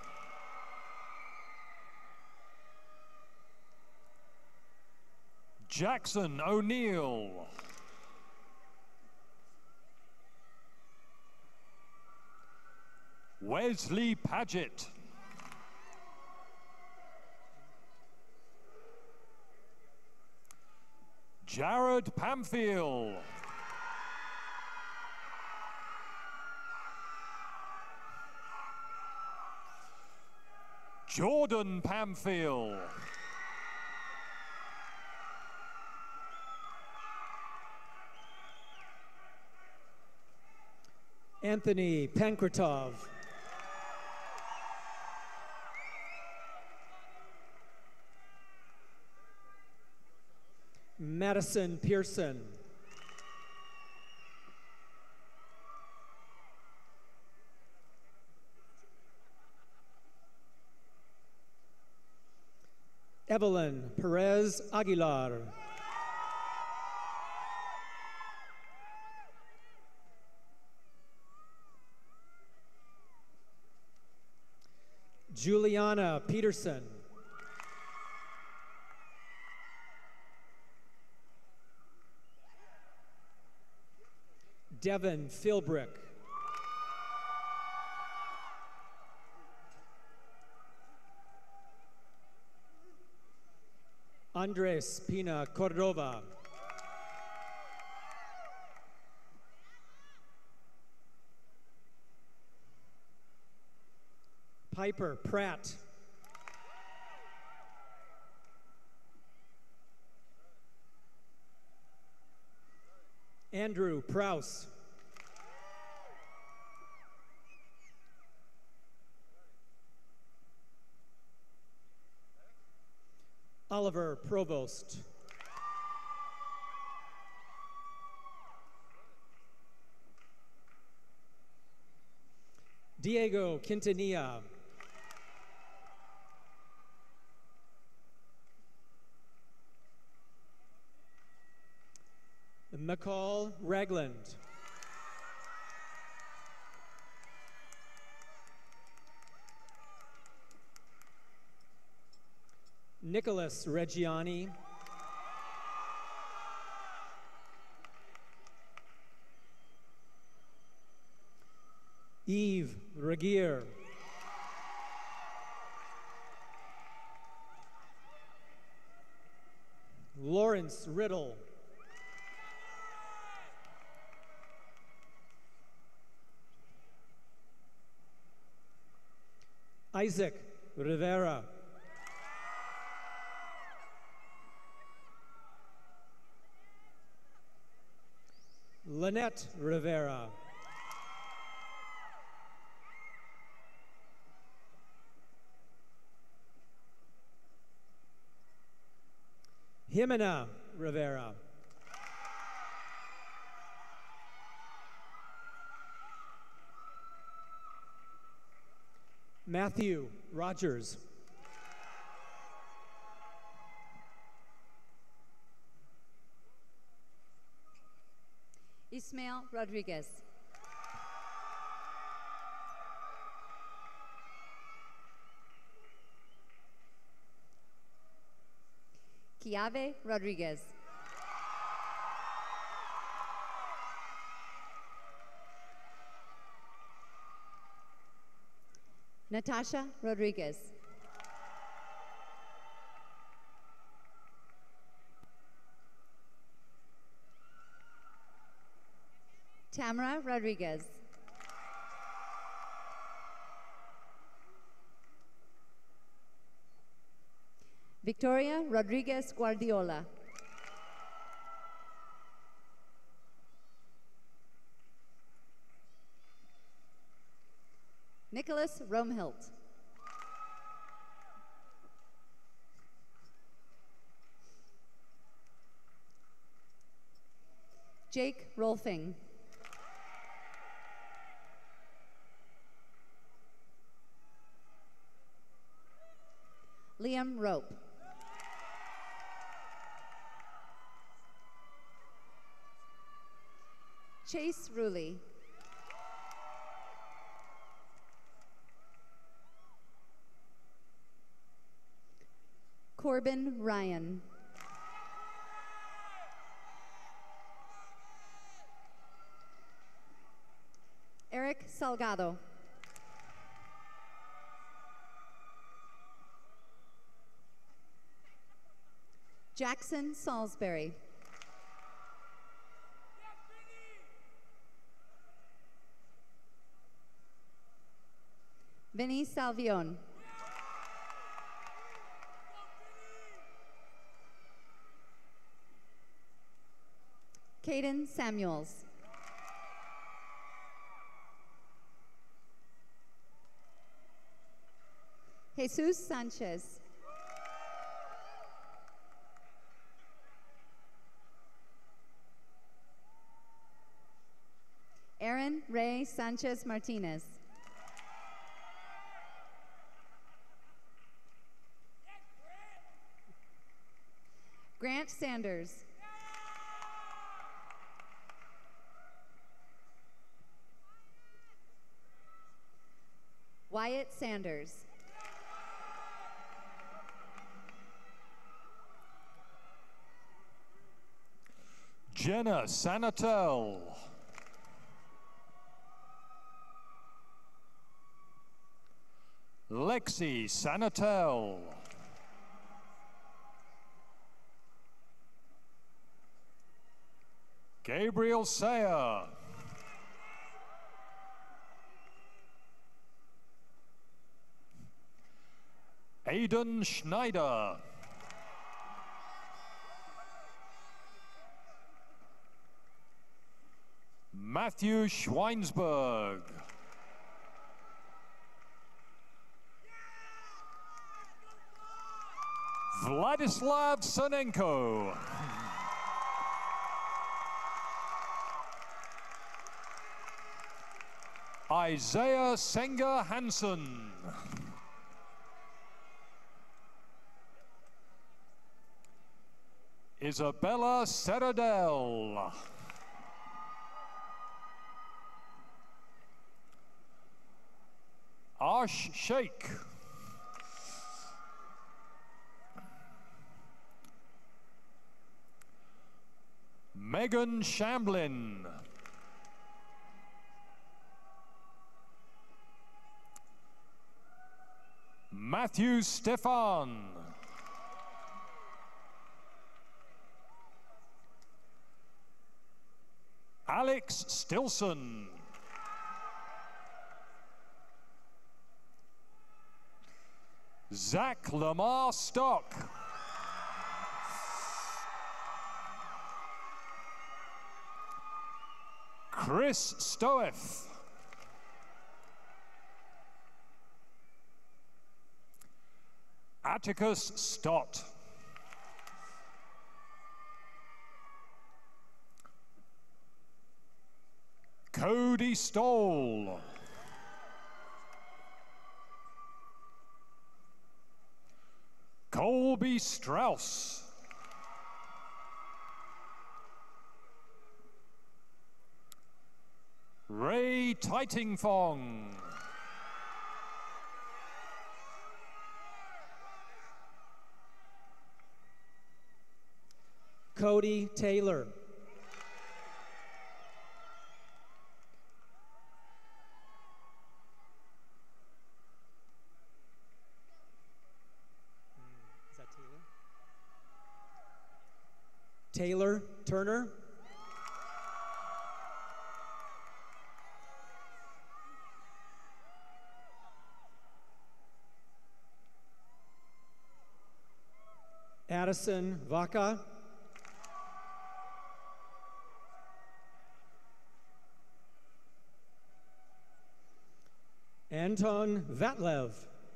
Jackson O'Neill. Wesley Paget. Jared Pamfield. Jordan Pamfield. Anthony Pankratov. Madison Pearson. Evelyn Perez Aguilar. Juliana Peterson. Devin Philbrick. Andres Pina Cordova. Piper Pratt. Andrew Prouse. Oliver Provost. Diego Quintanilla. McCall Ragland. Nicholas Reggiani. Eve Regier. Lawrence Riddle. Isaac Rivera. Lynette Rivera. Jimena Rivera. Matthew Rogers. Ismael Rodriguez. Kiave Rodriguez. Natasha Rodriguez. Tamara Rodriguez. Victoria Rodriguez Guardiola. Nicholas Romhilt. Jake Rolfing. Liam Rope. Chase Ruley. Corbin Ryan. Eric Salgado. Jackson Salisbury. Vinny Salvion. Caden Samuels. Jesus Sanchez. Aaron Ray Sanchez Martinez. Grant Sanders. Wyatt Sanders. Jenna Sanatel. Lexi Sanatel. Gabriel Sayer. Aidan Schneider. Matthew Schweinsberg. Vladislav Sonenko. Isaiah Senga Hansen. Isabella Seradell. Ash Sheikh. Megan Shamblin. Matthew Stefan. Alex Stilson. Zach Lamar Stock. Chris Stoeth. Atticus Stott. Cody Stoll. Colby Strauss. Ray Titingfong. Cody Taylor. Is that Taylor? Taylor Turner. Addison Vaca. Anton Vatlev.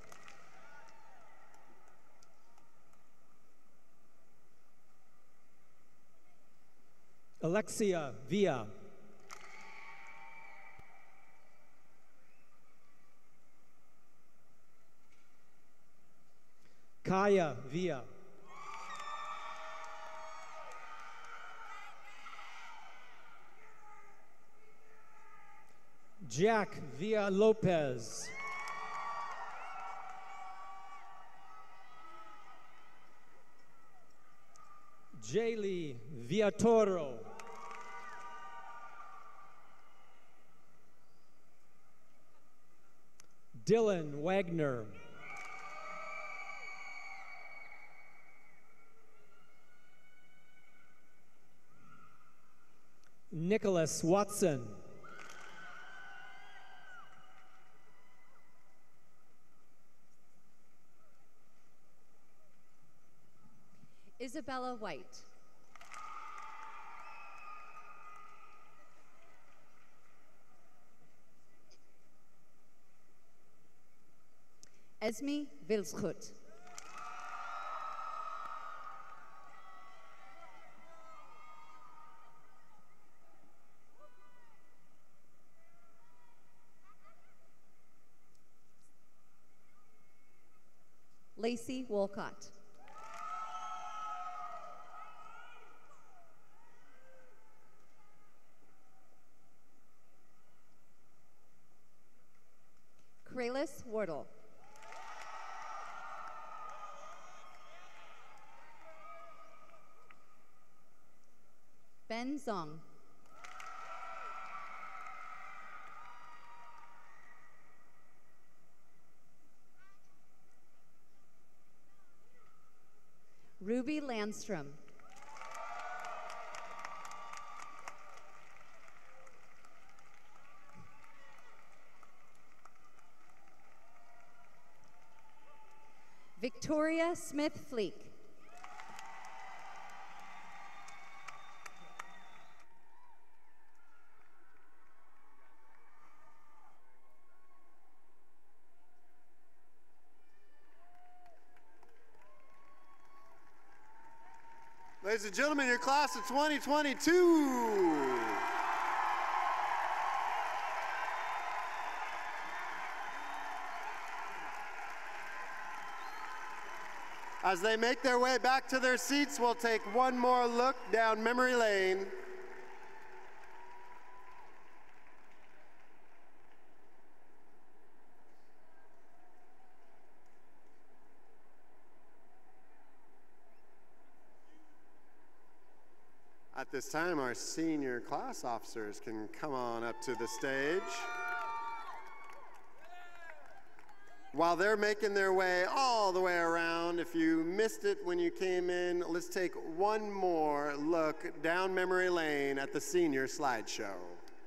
Alexia Villa. Kaya Villa. Jack Villa Lopez. Jaylee Villatoro. Dylan Wagner. Nicholas Watson. Isabella White. Esme Vilschut. Lacey Wolcott. Kralis Wardle. Ben Zong. Ruby Landstrom. Victoria Smith-Fleek. Ladies and gentlemen, your class of 2022. As they make their way back to their seats, we'll take one more look down memory lane. At this time, our senior class officers can come on up to the stage. While they're making their way all the way around, if you missed it when you came in, let's take one more look down memory lane at the senior slideshow.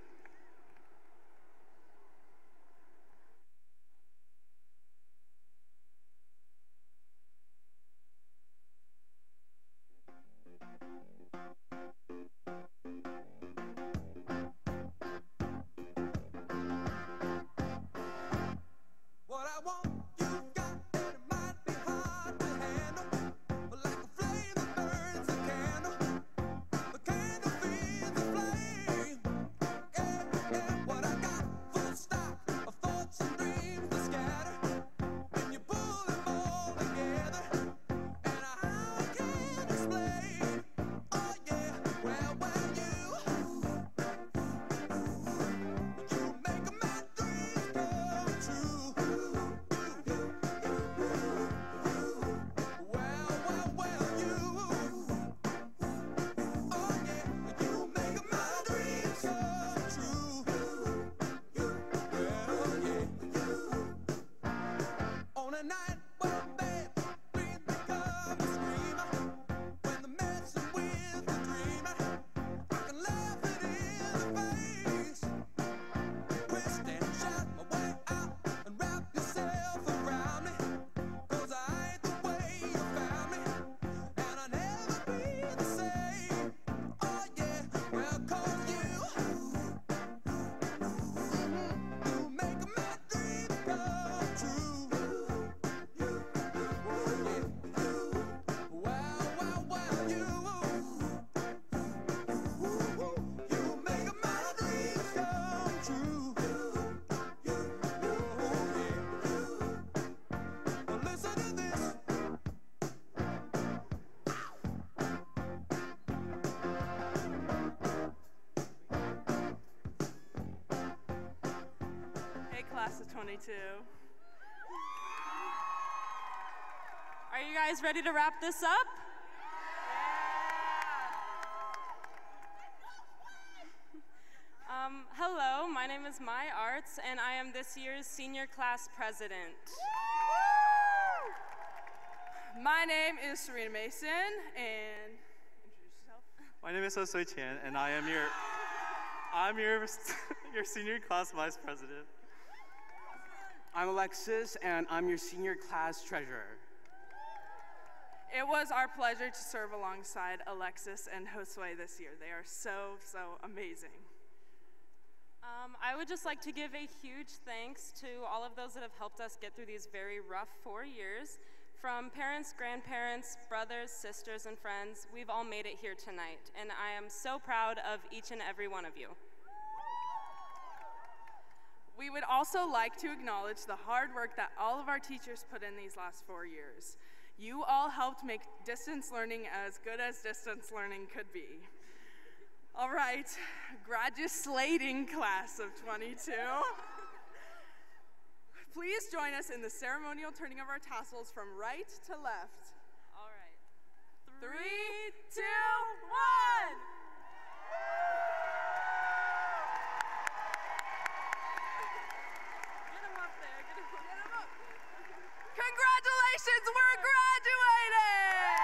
Class of 22. Are you guys ready to wrap this up? Yeah. Hello, my name is Mai Arts, and I am this year's senior class president. My name is Serena Mason, and introduce yourself. My name is Soi Chan, and I am your senior class vice president. I'm Alexis, and I'm your senior class treasurer. It was our pleasure to serve alongside Alexis and Josue this year. They are so, so amazing. I would just like to give a huge thanks to all of those that have helped us get through these very rough 4 years. From parents, grandparents, brothers, sisters, and friends, we've all made it here tonight, and I am so proud of each and every one of you. We would also like to acknowledge the hard work that all of our teachers put in these last 4 years. You all helped make distance learning as good as distance learning could be. All right, graduating class of 22. Please join us in the ceremonial turning of our tassels from right to left. All right. 3, 2, 1. Congratulations, we're graduating!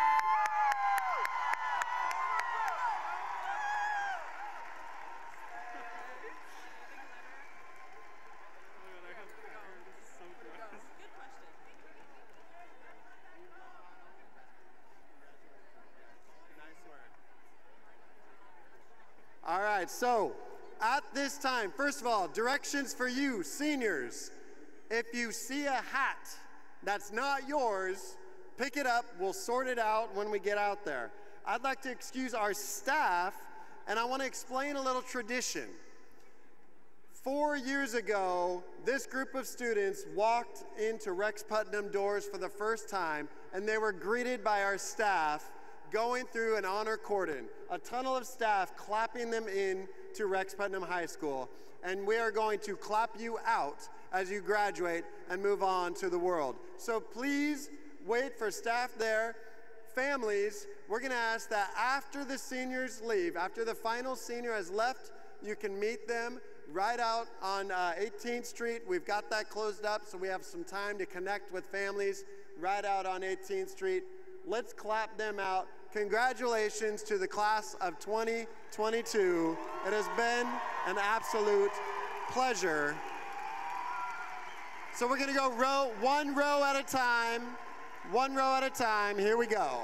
All right, so at this time, first of all, directions for you, seniors. If you see a hat that's not yours, pick it up. We'll sort it out when we get out there. I'd like to excuse our staff, and I want to explain a little tradition. 4 years ago, this group of students walked into Rex Putnam doors for the first time, and they were greeted by our staff going through an honor cordon, a tunnel of staff clapping them in to Rex Putnam High School. And we are going to clap you out as you graduate and move on to the world. So please wait for staff there. Families, we're gonna ask that after the seniors leave, after the final senior has left You can meet them right out on 18th Street. We've got that closed up, so we have some time to connect with families right out on 18th Street. Let's clap them out. Congratulations to the class of 2022. It has been an absolute pleasure. So we're gonna go one row at a time. One row at a time, here we go.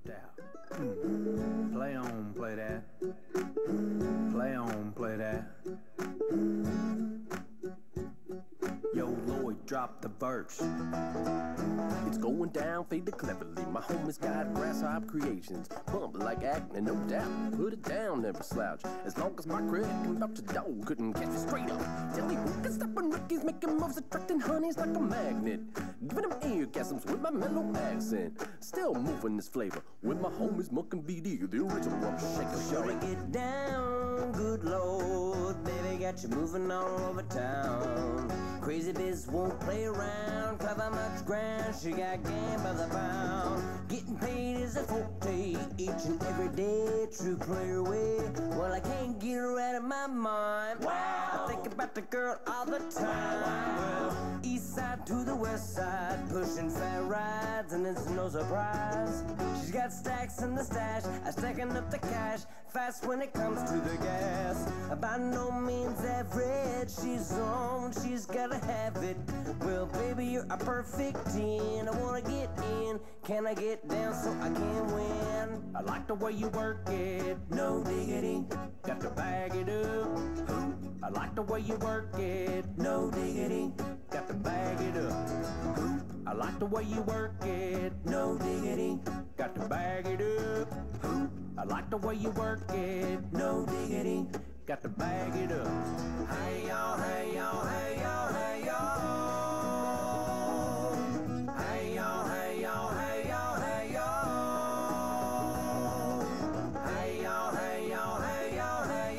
doubt. Play on, play that. Play on, play that. Yo, Lloyd, drop the verse. It's going down, fade cleverly. My homies got grasshopper creations. Bump like acne, no doubt. Put it down, never slouch. As long as my credit can vouch, your dog couldn't catch me straight up. Tell me who can stop when Ricky's making moves, attracting honeys like a magnet. Giving them orgasms with my mellow accent. Still moving this flavor with my homies Muck and VD, the original rum shaker. Sure to get down, good lord. Baby got you moving all over town. Crazy biz won't play around, cover much ground, she got game by the pound. Getting paid is a forte, each and every day, true player way. Well, I can't get her out of my mind. Wow. I think about the girl all the time. Well, east side to the west side, pushing fat rides, and it's no surprise. She's got stacks in the stash, I'm stacking up the cash, fast when it comes to the gas. By no means average, she's on, she's gotta have it. Well, baby, you're a perfect 10. I wanna get in. Can I get down so I can win? I like the way you work it. No diggity. Got to bag it up. I like the way you work it. No diggity. Got to bag it up. I like the way you work it. No diggity. Got to bag it up. I like the way you work it. No diggity. Got to bag it up. Hey y'all, hey y'all, hey y'all, hey y'all. Hey y'all, hey y'all, hey y'all, hey y'all. Hey y'all, hey y'all, hey y'all, hey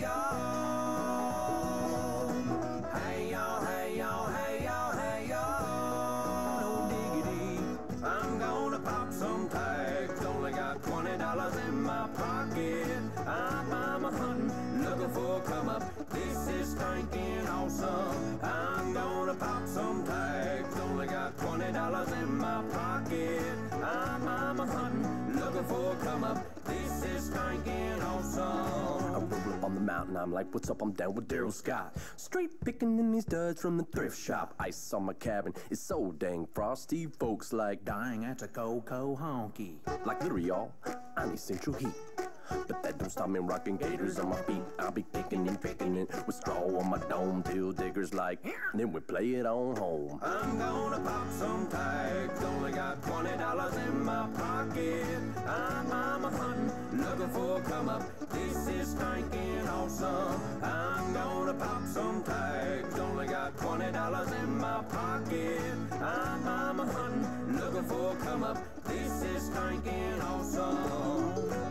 y'all. Hey y'all, hey y'all, hey y'all, hey y'all. No diggity. I'm gonna pop some tags. Only got $20 in my pocket. I'm a hunting, looking for a come up. This is stinking awesome. I'm gonna pop some tags. Only got $20 in my pocket. I'm a hunting, looking for a come up. This is stinking awesome. I roll up on the mountain, I'm like, what's up? I'm down with Daryl Scott. Straight picking in these duds from the thrift shop. Ice on my cabin is so dang frosty. Folks like, dang, that's a cocoa honky. Like literally, y'all, I need central heat. But that don't stop me rocking gators on my feet. I'll be picking and picking it with straw on my dome till diggers like, then we play it on home. I'm gonna pop some tags. Only got $20 in my pocket. I'm a hunting, looking for a come up. This is stinking awesome. I'm gonna pop some tags. Only got $20 in my pocket. I'm a hunting, looking for a come up. This is stinking awesome.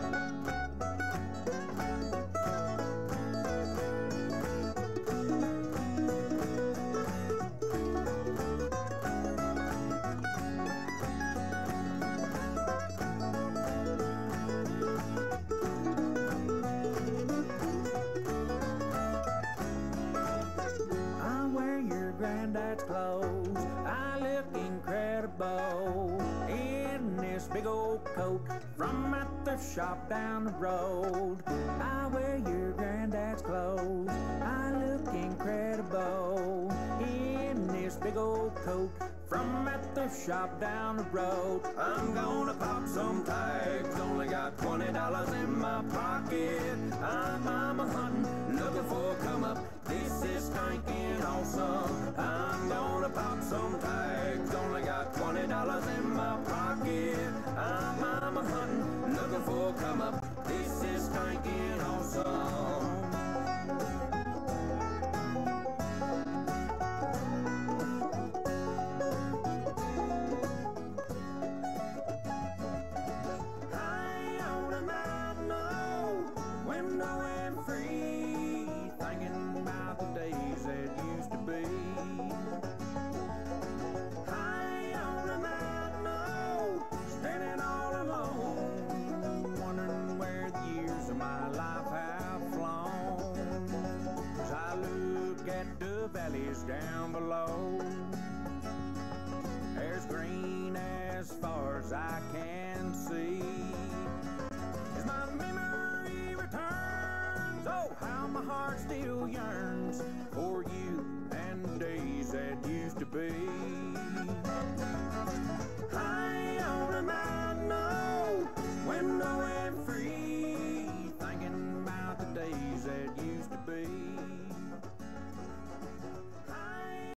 Granddad's clothes, I look incredible in this big old coat from my thrift shop down the road. I wear your granddad's clothes, I look incredible in this big old coat from my thrift shop down the road. I'm gonna pop some tags, only got $20 in my pocket. I'm a hunting, looking for a come up. This is stinking awesome. I'm gonna pop some tags, only got $20 in my pocket. I'm a hunting, looking for a come up. This is stinking awesome. Valleys down below, there's green as far as I can see. As my memory returns, oh, how my heart still yearns for you and the days that used to be.